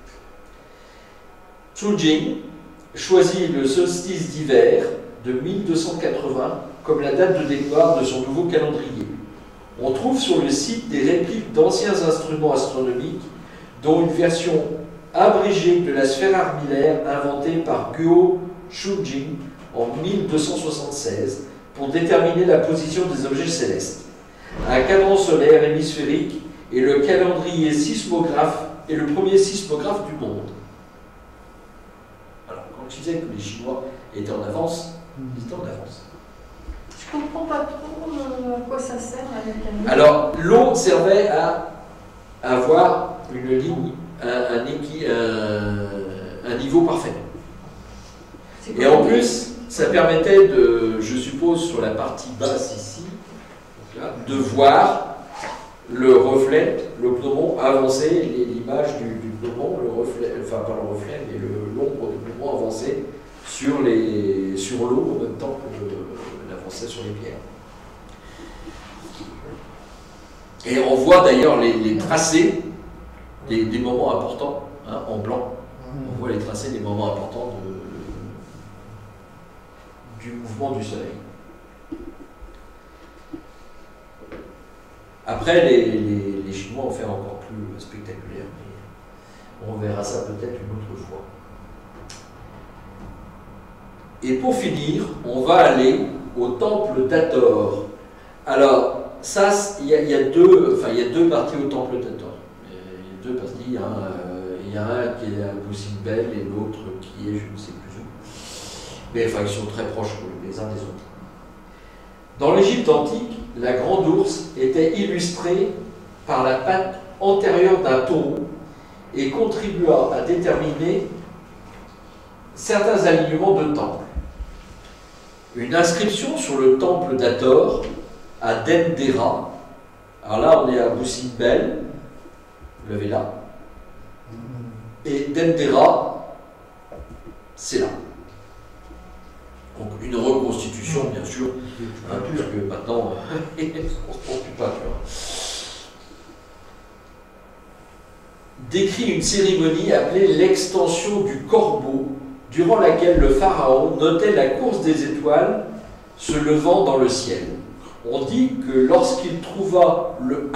Sun Jing choisit le solstice d'hiver de 1280 comme la date de départ de son nouveau calendrier. On trouve sur le site des répliques d'anciens instruments astronomiques, dont une version abrégée de la sphère armillaire inventée par Guo Shujing en 1276 pour déterminer la position des objets célestes. Un cadran solaire hémisphérique et le calendrier sismographe est le premier sismographe du monde. Alors, quand je disais que les Chinois étaient en avance, ils étaient en avance. Je ne comprends pas trop à quoi ça sert la mécanique. Alors, l'eau servait à avoir une ligne, un niveau parfait. Et en plus, ça permettait de, je suppose, sur la partie basse ici, donc là, de voir le reflet, le pneumon avancer, l'image du pneumon, le reflet, enfin pas le reflet, mais l'ombre du pneumon avancer sur l'eau en même temps que l'avançait sur les pierres. Et on voit d'ailleurs les tracés des moments importants, hein, en blanc. On voit les tracés des moments importants du mouvement du Soleil. Après, les Chinois ont fait encore plus spectaculaire, mais on verra ça peut-être une autre fois. Et pour finir, on va aller au temple d'Hathor. Alors, ça, il y a deux parties au temple d'Hathor. Il y a deux parties. Il y a un qui est à Boussimbel et l'autre qui est je ne sais plus où. Mais enfin, ils sont très proches les uns des autres. Dans l'Égypte antique, la grande ours était illustrée par la patte antérieure d'un taureau et contribua à déterminer certains alignements de temples. Une inscription sur le temple d'Hathor à Dendera. Alors là, on est à Boussimbel, levez là. Et Dendera, c'est là. Donc une reconstitution, bien sûr, hein, puisque maintenant, on ne se construit pas. Décrit une cérémonie appelée l'extension du corbeau, durant laquelle le pharaon notait la course des étoiles se levant dans le ciel. On dit que lorsqu'il trouva le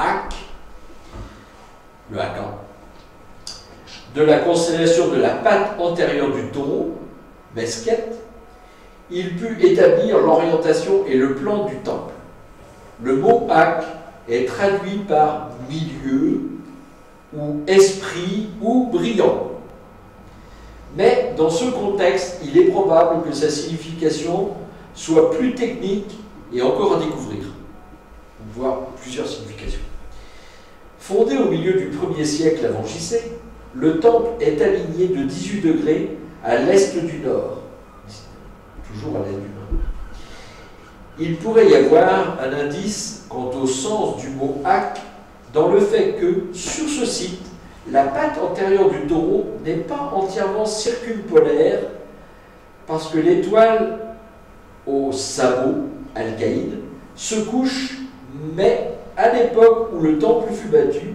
Haka, de la constellation de la patte antérieure du taureau, Mesquet, il put établir l'orientation et le plan du temple. Le mot Hak est traduit par milieu, ou esprit, ou brillant. Mais dans ce contexte, il est probable que sa signification soit plus technique et encore à découvrir. On peut voir plusieurs significations. Fondé au milieu du 1er siècle avant JC, le temple est aligné de 18 degrés à l'est du nord. Toujours à l'est du nord. Il pourrait y avoir un indice quant au sens du mot Hak dans le fait que, sur ce site, la patte antérieure du taureau n'est pas entièrement circumpolaire parce que l'étoile au sabot, Al-Qaïd, se couche, mais à l'époque où le temple fut bâti,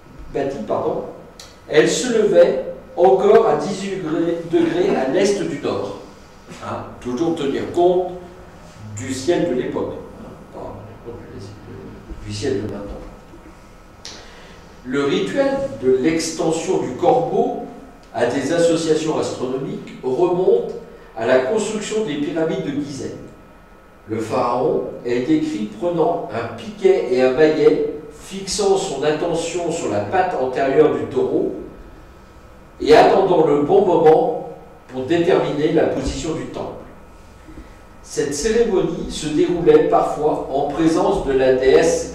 elle se levait encore à 18 degrés à l'est du nord. Hein, toujours tenir compte du ciel de l'époque, hein, du ciel de maintenant. Le rituel de l'extension du corbeau à des associations astronomiques remonte à la construction des pyramides de Gizeh. Le pharaon est décrit prenant un piquet et un maillet, fixant son attention sur la patte antérieure du taureau et attendant le bon moment pour déterminer la position du temple. Cette cérémonie se déroulait parfois en présence de la déesse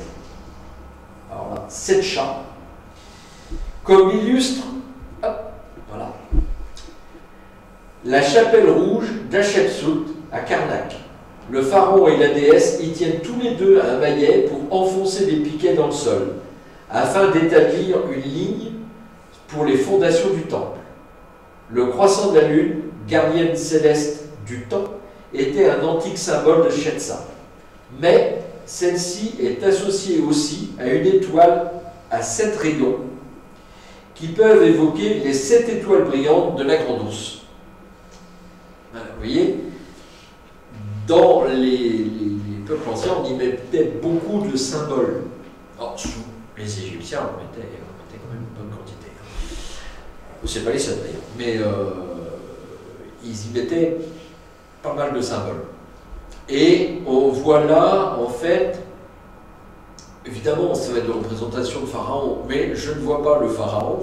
Setcha, comme illustre la chapelle rouge d'Hatshepsut à Karnak. Le pharaon et la déesse y tiennent tous les deux un maillet pour enfoncer des piquets dans le sol, afin d'établir une ligne pour les fondations du temple. Le croissant de la lune, gardienne céleste du temps, était un antique symbole de Shetsa. Mais celle-ci est associée aussi à une étoile à 7 rayons qui peuvent évoquer les 7 étoiles brillantes de la Grande Ourse. Voilà, vous voyez, dans les peuples anciens, on y mettait beaucoup de symboles. Alors, les Égyptiens en mettaient quand même une bonne quantité. C'est pas les seuls d'ailleurs, mais ils y mettaient pas mal de symboles. Et on voit là, en fait, évidemment, ça va être une représentation de pharaon, mais je ne vois pas le pharaon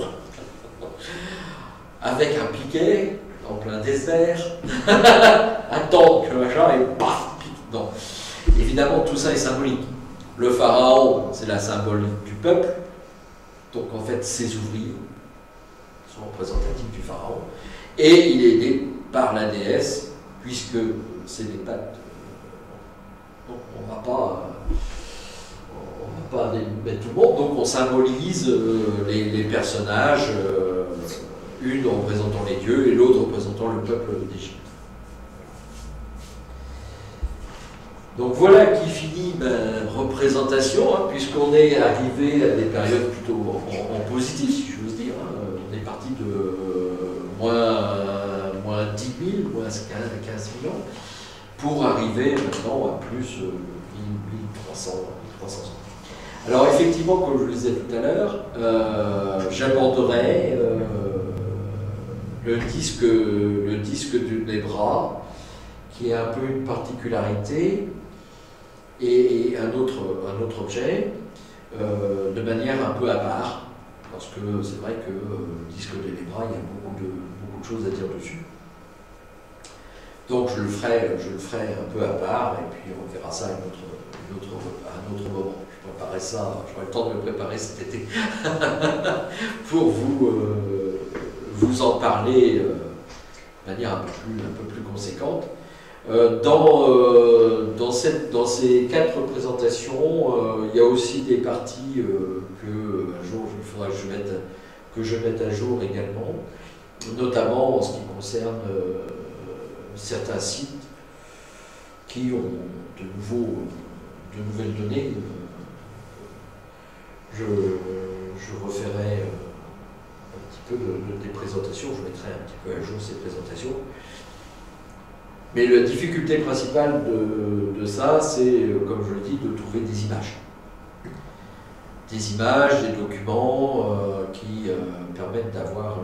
avec un piquet en plein désert, attendre que machin et paf, non. Évidemment, tout ça est symbolique. Le pharaon, c'est la symbole du peuple, donc en fait, ses ouvriers sont représentatifs du pharaon, et il est aidé par la déesse, puisque c'est des pattes. Donc on ne va pas mettre tout le monde, donc on symbolise les personnages, une représentant les dieux et l'autre représentant le peuple d'Égypte. Donc voilà qui finit ma représentation, hein, puisqu'on est arrivé à des périodes plutôt en positif, si j'ose dire. Hein. On est parti de moins 10 000, moins 15 millions, pour arriver maintenant à plus 1300. Alors effectivement, comme je le disais tout à l'heure, j'aborderai le disque du Nebra, qui a un peu une particularité, et un autre objet, de manière un peu à part, parce que c'est vrai que le disque de Nebra, il y a beaucoup de choses à dire dessus. Donc je le ferai un peu à part, et puis on verra ça à un autre moment. Je préparerai ça, j'aurai le temps de me préparer cet été pour vous en parler de manière un peu plus conséquente. Dans ces 4 représentations, il y a aussi des parties que un jour il faudra que je mette à jour également, notamment en ce qui concerne certains sites qui ont de nouvelles données. Je referai un petit peu des présentations, je mettrai un petit peu à jour ces présentations. Mais la difficulté principale de ça, c'est, comme je le dis, de trouver des images. Des images, des documents qui permettent de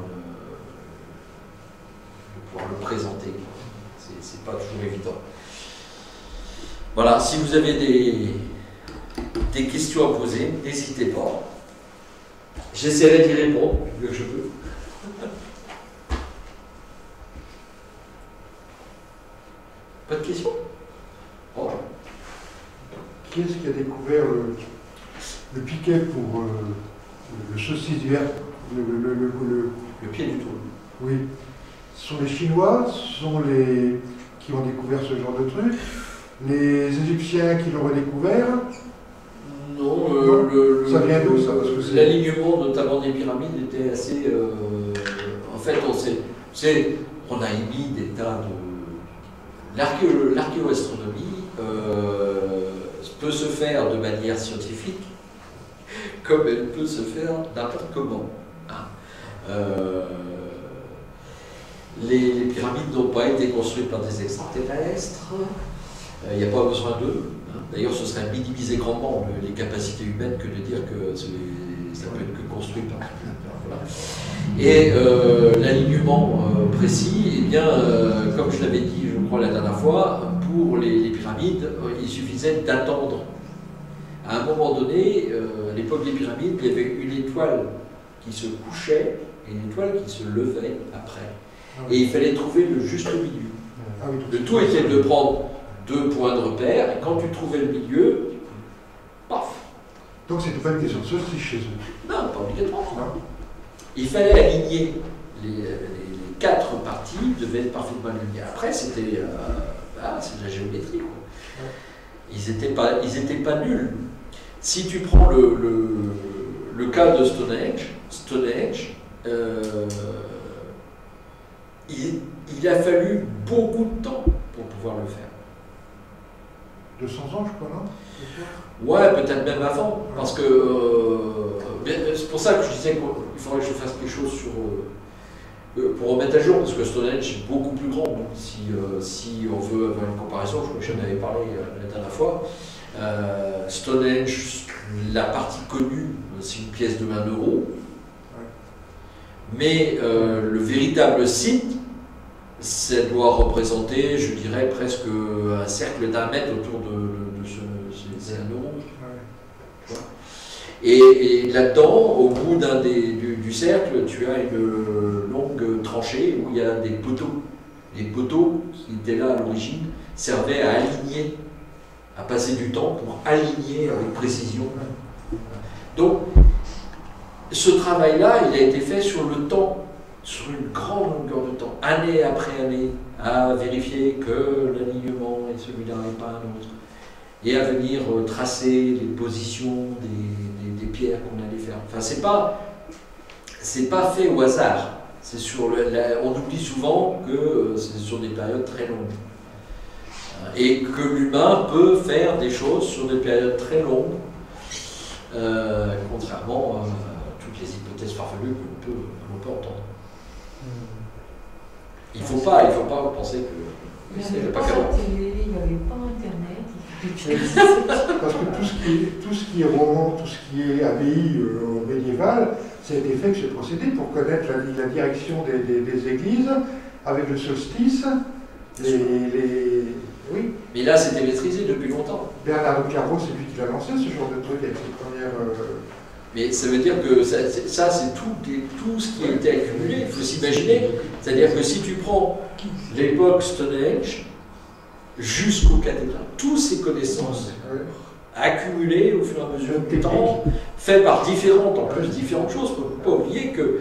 pouvoir le présenter. C'est pas toujours évident. Voilà, si vous avez des questions à poser, n'hésitez pas. J'essaierai d'y répondre le mieux que je peux. Pas de questions? Oh. Qui est-ce qui a découvert le piquet pour le saucisse d'hiver, le pied du trou? Oui. Ce sont les Chinois, ce sont les qui ont découvert ce genre de truc, les Égyptiens qui l'ont redécouvert. Non, ça vient d'où ça? L'alignement notamment des pyramides était assez... en fait, on a émis des tas de... L'archéoastronomie peut se faire de manière scientifique, comme elle peut se faire n'importe comment. Hein. Les pyramides n'ont pas été construites par des extraterrestres, il n'y a pas besoin d'eux. D'ailleurs, ce serait minimiser grandement les capacités humaines que de dire que ça peut être que construit par... Voilà. Et l'alignement précis, eh bien, comme je l'avais dit, je crois, la dernière fois, pour les pyramides, il suffisait d'attendre. À un moment donné, à l'époque des pyramides, il y avait une étoile qui se couchait et une étoile qui se levait après. Et il fallait trouver le juste milieu. Le tout était de prendre 2 points de repère, et quand tu trouvais le milieu, paf. Donc c'était pas une question de solstice chez eux? Non, pas obligatoirement. Non. Il fallait aligner les 4 parties devaient être parfaitement alignées. Après, c'était c'est de la géométrie, quoi. Ils étaient pas nuls. Si tu prends le cas de Stonehenge, il a fallu beaucoup de temps pour pouvoir le faire. 200 ans, je crois, non? Ouais, peut-être même avant, parce que c'est pour ça que je disais qu'il faudrait que je fasse quelque chose pour remettre à jour, parce que Stonehenge est beaucoup plus grand. Donc si on veut avoir une comparaison, je crois que j'en avais parlé la dernière fois. Stonehenge, la partie connue, c'est une pièce de 1 euro. Mais le véritable site, ça doit représenter, je dirais, presque un cercle d'1 mètre autour de c'est 1 euro. Et là-dedans, au bout du cercle, tu as une longue tranchée où il y a des poteaux. Les poteaux qui étaient là à l'origine servaient à aligner, à passer du temps pour aligner avec précision. Donc, ce travail-là, il a été fait sur le temps, sur une grande longueur de temps, année après année, à vérifier que l'alignement est celui-là et pas un autre, et à venir tracer les positions des pierres qu'on allait faire. Enfin, c'est pas fait au hasard. C'est on oublie souvent que c'est sur des périodes très longues. Et que l'humain peut faire des choses sur des périodes très longues, contrairement à toutes les hypothèses farfelues que l'on peut entendre. Il ne faut pas penser que il n'y avait pas la télé, il n'y avait pas Internet. Parce que tout ce qui est roman, tout ce qui est abbaye médiévale, ça a été fait avec ce procédé pour connaître la direction des églises, avec le solstice, oui. Mais là, c'était maîtrisé depuis longtemps. Bernard de Clairvaux, c'est lui qui l'a lancé, ce genre de truc, avec ses premières... Mais ça veut dire que ça c'est tout ce qui a été accumulé. Il faut s'imaginer. C'est-à-dire que si tu prends l'époque Stonehenge jusqu'aux cathédrales, toutes ces connaissances accumulées au fur et à mesure du temps, faites par différentes choses. Il ne faut pas oublier que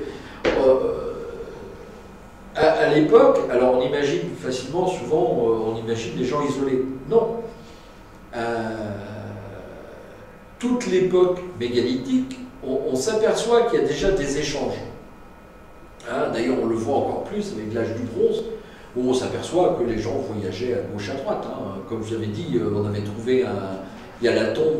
à l'époque, alors on imagine facilement, souvent, on imagine des gens isolés. Non. Toute l'époque mégalithique, on s'aperçoit qu'il y a déjà des échanges. D'ailleurs, on le voit encore plus avec l'âge du bronze, où on s'aperçoit que les gens voyageaient à gauche, à droite. Comme je vous avais dit, on avait trouvé il y a la tombe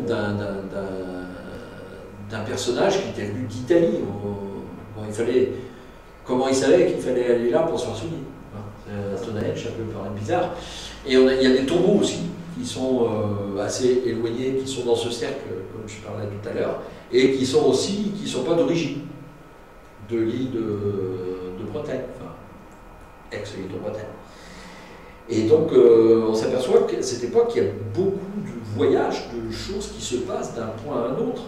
d'un personnage qui était venu d'Italie. Comment il savait qu'il fallait aller là pour se faire soigner? Stonehenge, ça peut paraître bizarre. Et il y a des tombeaux aussi qui sont assez éloignés, qui sont dans ce cercle, comme je parlais tout à l'heure, et qui sont pas d'origine de l'île de Bretagne, enfin, ex-île de Bretagne. Et donc, on s'aperçoit qu'à cette époque, il y a beaucoup de voyages, de choses qui se passent d'un point à un autre.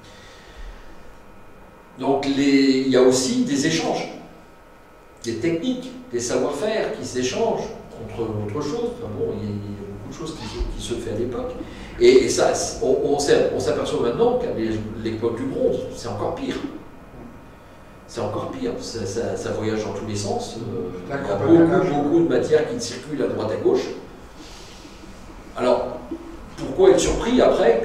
Donc, il y a aussi des échanges, des techniques, des savoir-faire qui s'échangent entre autre chose. Enfin bon, il y a beaucoup de choses qui se fait à l'époque. Et ça, on s'aperçoit maintenant qu'à l'époque du bronze, c'est encore pire. C'est encore pire, ça voyage dans tous les sens. Il y a beaucoup de matière qui circulent à droite à gauche. Alors, pourquoi être surpris après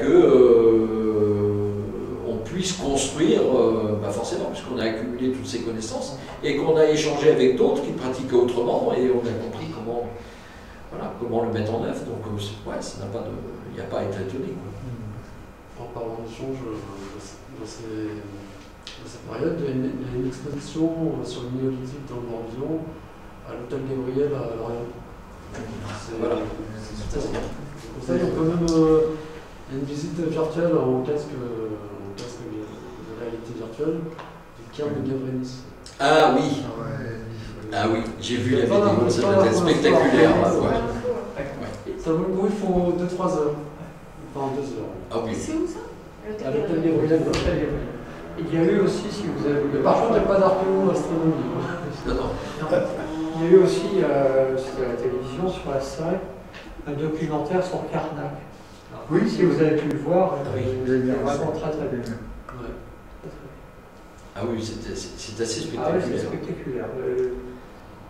qu'on puisse construire, forcément, puisqu'on a accumulé toutes ces connaissances et qu'on a échangé avec d'autres qui pratiquaient autrement et on a compris comment le mettre en œuvre. Donc, ouais, il n'y a pas à être étonné. En parlant d'échange, dans cette période, il y a une exposition sur le néolithique dans le Morbihan à l'hôtel Gabriel à Lorient. Voilà. C'est ça, on peut même. Il y a une visite virtuelle en casque de réalité virtuelle du Caire de Gavrenis. Ah oui! Ah oui, j'ai vu la vidéo, ça doit être spectaculaire. Ça vaut le coup, il faut 2-3 heures. Enfin 2 heures. Ah oui. C'est où ça? À l'hôtel Gabriel. Il y a eu aussi, si vous avez voulu. Par contre, il n'y a pas d'archéo-astronomie. Non. Il y a eu aussi, c'était à la télévision, sur la 5, un documentaire sur Karnak. Oui, Si vous avez pu le voir, oui, il est vraiment très très bien. Ah oui, c'est assez Ah oui, spectaculaire. c'est spectaculaire.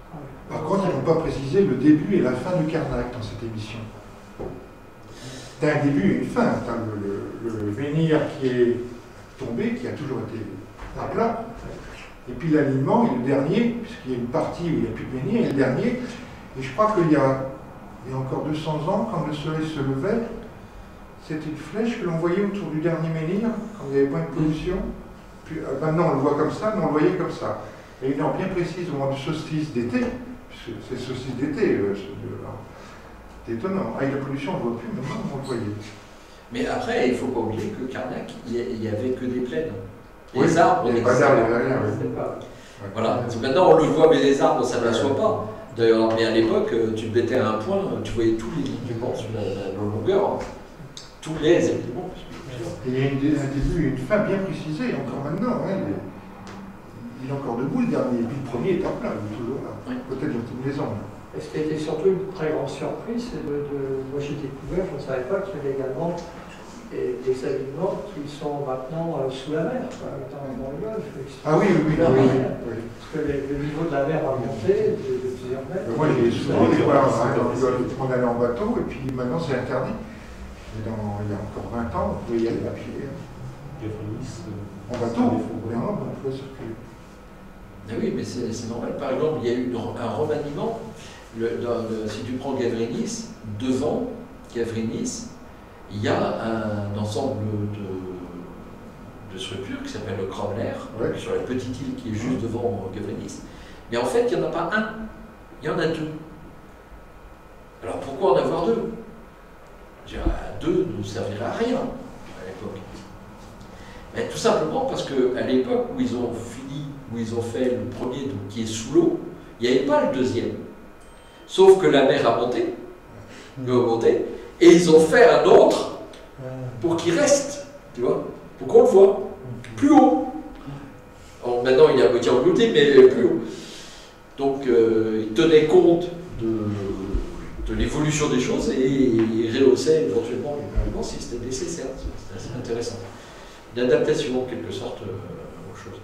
Par contre, ils n'ont pas précisé le début et la fin du Karnak dans cette émission. Tu as un début et une fin. Tu as le menhir qui est tombé, qui a toujours été à plat. Et puis l'alignement est le dernier, puisqu'il y a une partie où il n'y a plus de menhir, et le dernier. Et je crois qu'il y a encore 200 ans, quand le soleil se levait, c'était une flèche que l'on voyait autour du dernier menhir, quand il n'y avait pas une pollution. Puis, maintenant on le voit comme ça, mais on le voyait comme ça. Et une heure bien précise au moment du solstice d'été, puisque c'est le solstice d'été, c'est étonnant. Avec la pollution, on ne le voit plus, maintenant on le voyait. Mais après, il ne faut pas oublier que Karnak, il n'y avait que des plaines. Oui, Les arbres, il n'y on avait pas d'arbres, les... Voilà. Maintenant, on le voit, mais les arbres, on ne s'aperçoit pas. D'ailleurs, mais à l'époque, tu te mettais à un point, tu voyais tous les aliments sur la longueur, tous les aliments. Et il y a un début et une fin bien précisés, encore maintenant. Hein, il est encore debout le dernier, et puis le premier est en plein, il est toujours là. Oui. Peut-être dans une maison. Et ce qui a été surtout une très grande surprise, c'est moi j'ai découvert, je ne savais pas qu'il y avait également des aliments qui sont maintenant sous la mer, dans le golfe. Ah oui, oui, oui. Parce que le niveau de la mer a monté de plusieurs mètres. Moi, j'ai souvent des fois dans le golfe, on allait en bateau, et puis maintenant c'est interdit. Il y a encore 20 ans, on pouvait y aller à pied. En bateau, on pouvait circuler. Ah oui, mais c'est normal. Par exemple, il y a eu un remaniement. Si tu prends Gavrinis, devant Gavrinis, il y a un ensemble de structures qui s'appelle le Kromler, ouais, sur la petite île qui est juste devant Gavrinis. Mais en fait, il n'y en a pas un, il y en a deux. Alors pourquoi en avoir deux? Deux ne servirait à rien à l'époque. Mais tout simplement parce qu'à l'époque où ils ont fini, où ils ont fait le premier, donc, qui est sous l'eau, il n'y avait pas le deuxième. Sauf que la mer a monté, et ils ont fait un autre pour qu'il reste, tu vois, pour qu'on le voit, plus haut. Alors, maintenant il est à moitié englouti, mais plus haut. Donc ils tenaient compte de l'évolution des choses et ils rehaussaient éventuellement les si c'était nécessaire. C'est assez intéressant. Une adaptation en quelque sorte aux choses.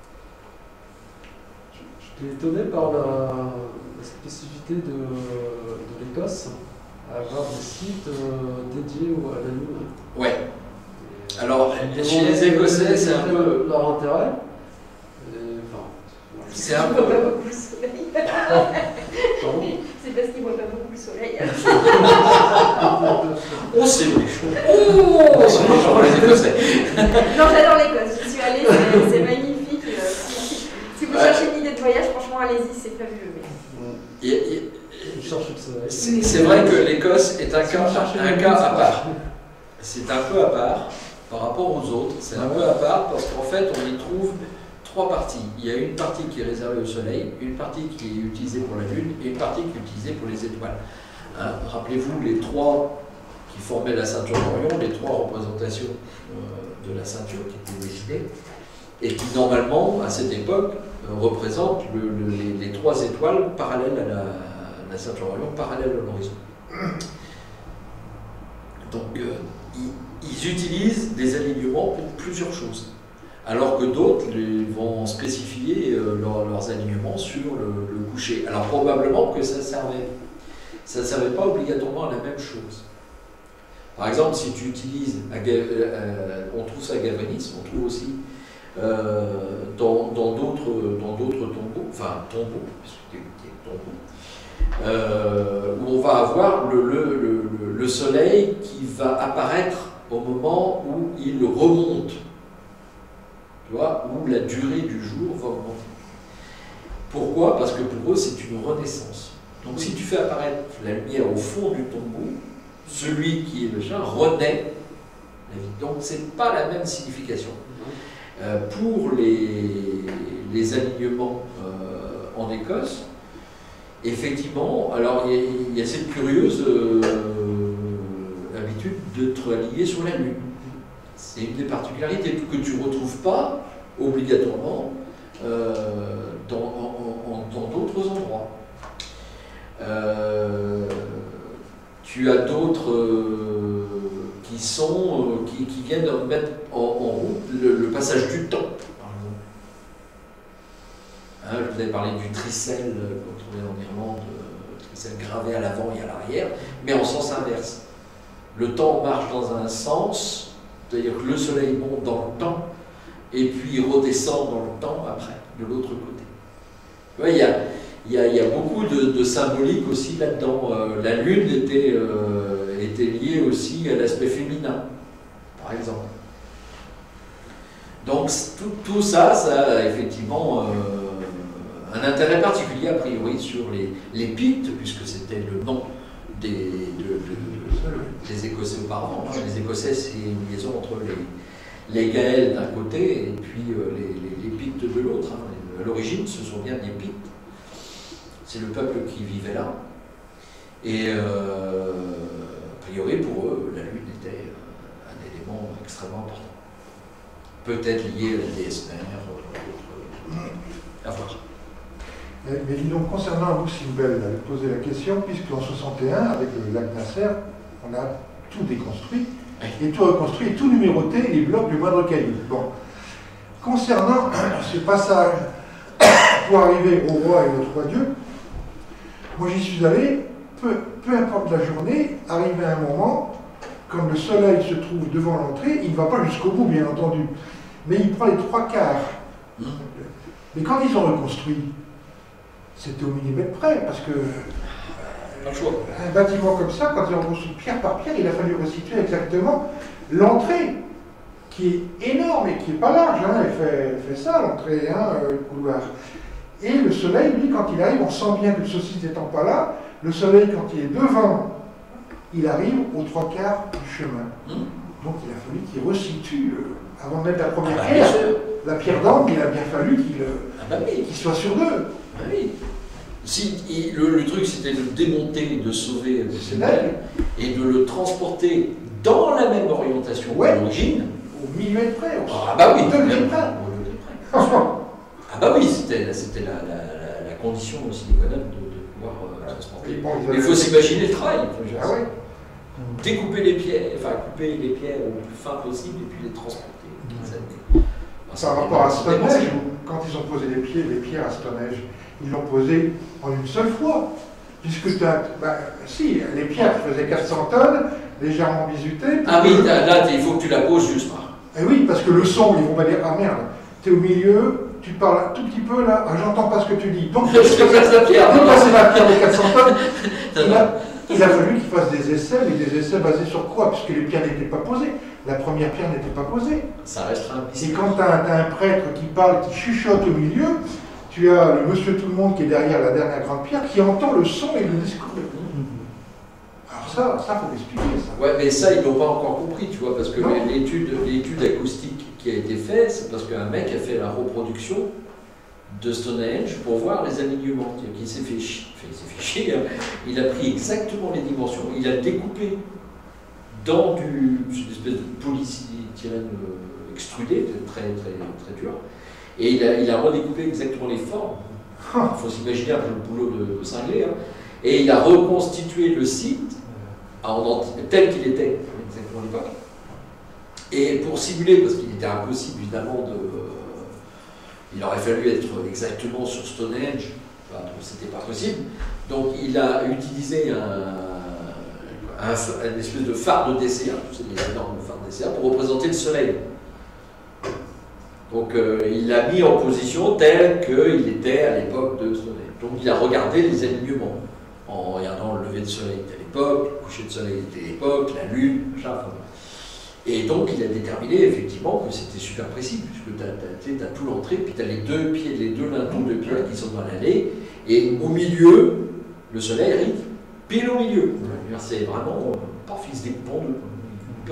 J'étais étonné par la spécificité de l'Écosse, à avoir des sites dédiés à la Lune. Ouais. Alors, chez les Écossais, c'est un peu leur intérêt. C'est un Ils peu. ne voient pas beaucoup le soleil. Pardon. C'est parce qu'ils ne voient pas beaucoup le soleil. Oh, c'est méchant. Oh, c'est méchant, les Écossais. Non, j'adore l'Écosse. J'y suis allée, c'est magnifique. Si vous cherchez une idée de voyage, franchement, allez-y, c'est fabuleux. C'est vrai que l'Écosse est un cas à part. C'est un peu à part par rapport aux autres. C'est un peu à part parce qu'en fait, on y trouve trois parties. Il y a une partie qui est réservée au Soleil, une partie qui est utilisée pour la Lune et une partie qui est utilisée pour les étoiles. Hein, rappelez-vous les trois qui formaient la ceinture d'Orion, les trois représentations de la ceinture qui étaient décidées et qui normalement, à cette époque, représentent les trois étoiles parallèles à la ceinture d'Orion, parallèles à l'horizon. Donc, ils utilisent des alignements pour plusieurs choses. Alors que d'autres vont spécifier leurs alignements sur le coucher. Alors probablement que ça servait. Ça ne servait pas obligatoirement à la même chose. Par exemple, si tu utilises, on trouve ça à Gavrinis, on trouve aussi dans d'autres tombeaux, enfin tombeaux, où on va avoir le soleil qui va apparaître au moment où il remonte. Tu vois, où la durée du jour va augmenter. Pourquoi? Parce que pour eux, c'est une renaissance. Donc si tu fais apparaître la lumière au fond du tombeau, celui qui est le chien renaît la vie. Donc c'est pas la même signification. Pour les alignements en Écosse, effectivement, alors il y a cette curieuse habitude d'être aligné sur la Lune. C'est une des particularités que tu ne retrouves pas obligatoirement dans d'autres endroits. Tu as d'autres qui viennent mettre en route le passage du temps, par exemple. Hein, vous avez parlé du tricelle qu'on trouvait en Irlande, tricelle gravé à l'avant et à l'arrière, mais en sens inverse. Le temps marche dans un sens, c'est-à-dire que le soleil monte dans le temps, et puis redescend dans le temps après, de l'autre côté. Ouais, il y a beaucoup de symbolique aussi là-dedans. La lune était liée aussi à l'aspect féminin, par exemple. Donc tout ça, ça a effectivement un intérêt particulier a priori sur les Pictes, puisque c'était le nom des Écossais auparavant. Les Écossais, c'est une liaison entre les Gaëls d'un côté et puis les Pictes de l'autre. À l'origine, ce sont bien des Pictes. C'est le peuple qui vivait là. Et a priori, pour eux, la lune était un élément extrêmement important. Peut-être lié à la déesse mère, à voir. Mais dis donc, concernant Abou Simbel, j'avais posé la question, puisqu'en 61, avec le lac Nasser, on a tout déconstruit, et tout reconstruit, et tout numéroté, les blocs du moindre caillou. Bon. Concernant ce passage pour arriver au roi et au roi Dieu, moi j'y suis allé, peu importe la journée, arrivé à un moment, comme le soleil se trouve devant l'entrée, il ne va pas jusqu'au bout, bien entendu, mais il prend les 3/4. Mais quand ils ont reconstruit, c'était au millimètre près, parce que un bâtiment comme ça, quand ils ont reconstruit pierre par pierre, il a fallu resituer exactement l'entrée, qui est énorme et qui n'est pas large, hein, elle fait ça, l'entrée, le couloir. Et le soleil, lui, quand il arrive, on sent bien que le saucisse n'étant pas là, le soleil, quand il est devant, il arrive aux 3/4 du chemin. Donc il a fallu qu'il resitue, avant de mettre la première pierre, la pierre d'angle, il a bien fallu qu'il soit sur deux. Ah oui. Si, le truc, c'était de démonter, de sauver le Sénal et de le transporter dans la même orientation qu'à l'origine. Au millimètre près. Ah bah oui, au degré près. Ah bah oui, c'était la condition aussi économique de pouvoir transporter. Mais il faut s'imaginer le travail. Ah ouais. Découper les pierres, enfin couper les pierres au plus fin possible et puis les transporter. Par rapport à Stonehenge, quand ils ont posé les pierres à Stonehenge, ils l'ont posé en une seule fois. Puisque si, les pierres faisaient 400 tonnes, légèrement bisutées. Ah oui, là, il faut que tu la poses juste. Eh oui, parce que le son, ils vont pas dire, ah merde, t'es au milieu, tu parles un tout petit peu là, ah, j'entends pas ce que tu dis. Donc, je te place la pierre. Passer la pierre de 400 tonnes. Il a fallu qu'il fasse des essais, mais des essais basés sur quoi? Puisque les pierres n'étaient pas posées. La première pierre n'était pas posée. Ça restera un Et quand tu as un prêtre qui parle, qui chuchote au milieu, tu as le monsieur tout le monde qui est derrière la dernière grande pierre, qui entend le son et le discours. Alors ça faut l'expliquer, ça. Ouais, mais ça, ils n'ont pas encore compris, tu vois, parce que l'étude acoustique qui a été faite, c'est parce qu'un mec a fait la reproduction de Stonehenge pour voir les alignements. Il s'est fait chier, hein. Il a pris exactement les dimensions, il a découpé dans une espèce de polystyrène extrudé, très dur, et il a redécoupé exactement les formes. Il faut s'imaginer un peu le boulot de cinglé, hein. Et il a reconstitué le site tel qu'il était exactement à l'époque. Et pour simuler, parce qu'il était impossible évidemment il aurait fallu être exactement sur Stonehenge, c'était pas possible. Donc il a utilisé un espèce de phare de DCA, c'est des énormes phares de DCA, pour représenter le soleil. Donc il l'a mis en position telle qu'il était à l'époque de Stonehenge. Donc il a regardé les alignements, en regardant le lever de soleil à l'époque, le coucher de soleil était à l'époque, la lune, machin. Et donc il a déterminé effectivement que c'était super précis, puisque tu as tout l'entrée, puis tu as les deux lintons de pierre qui sont dans l'allée, et au milieu, le soleil arrive pile au milieu. C'est vraiment, parfois il se découpe en deux.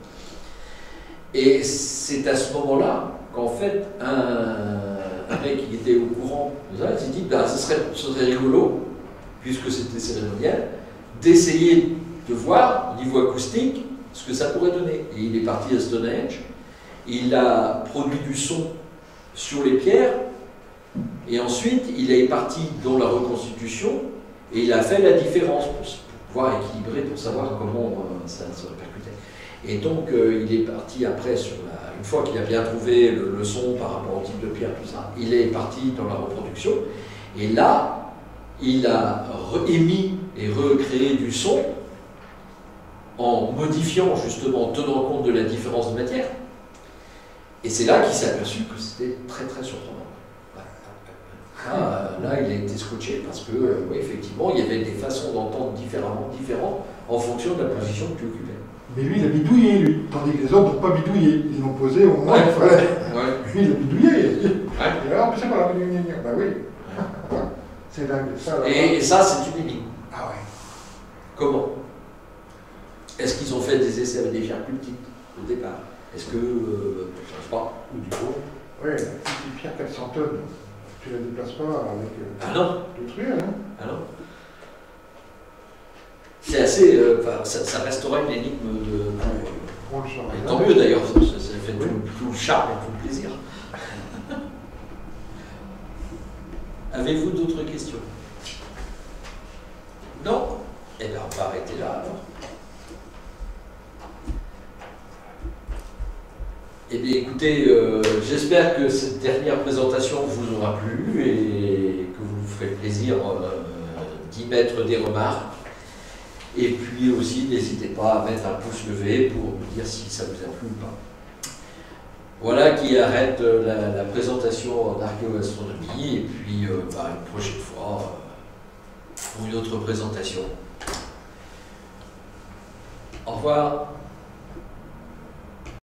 Et c'est à ce moment-là qu'en fait, un mec qui était au courant de ça, s'est dit, ce serait rigolo, puisque c'était cérémonial, d'essayer de voir, au niveau acoustique, ce que ça pourrait donner. Et il est parti à Stonehenge, il a produit du son sur les pierres, et ensuite il est parti dans la reconstitution, et il a fait la différence pour voire équilibré pour savoir comment ça se répercutait. Et donc il est parti après, une fois qu'il a bien trouvé le son par rapport au type de pierre, tout ça, il est parti dans la reproduction. Et là, il a émis et recréé du son en modifiant justement, en tenant compte de la différence de matière. Et c'est là qu'il s'est aperçu que c'était très très surprenant. Là, il a été scotché parce que, oui, effectivement, il y avait des façons d'entendre différentes en fonction de la position que tu occupais. Mais lui, il a bidouillé, lui. Tandis que les autres n'ont pas bidouillé. Ils l'ont posé au moins. Lui, il a bidouillé. Et alors, c'est pas la bidouille. Bah oui. C'est dingue. Et ça, c'est une énigme. Ah ouais. Comment? Est-ce qu'ils ont fait des essais avec des pierres plus petites au départ? Est-ce que, je ne sais pas, ou du coup? Oui, la petite pierre 400 tonnes. Tu la déplaces pas avec ah non. d'autres trucs, hein? Ah non. C'est assez. Ça restera une énigme de. Et tant mieux d'ailleurs, ça fait tout le charme et tout le plaisir. Avez-vous d'autres questions? Non? Eh bien, on va arrêter là alors. Eh bien, écoutez, j'espère que cette dernière présentation vous aura plu et que vous vous ferez plaisir d'y mettre des remarques. Et puis aussi, n'hésitez pas à mettre un pouce levé pour me dire si ça vous a plu ou pas. Voilà qui arrête la présentation en archéoastronomie. Et puis, une prochaine fois, pour une autre présentation. Au revoir.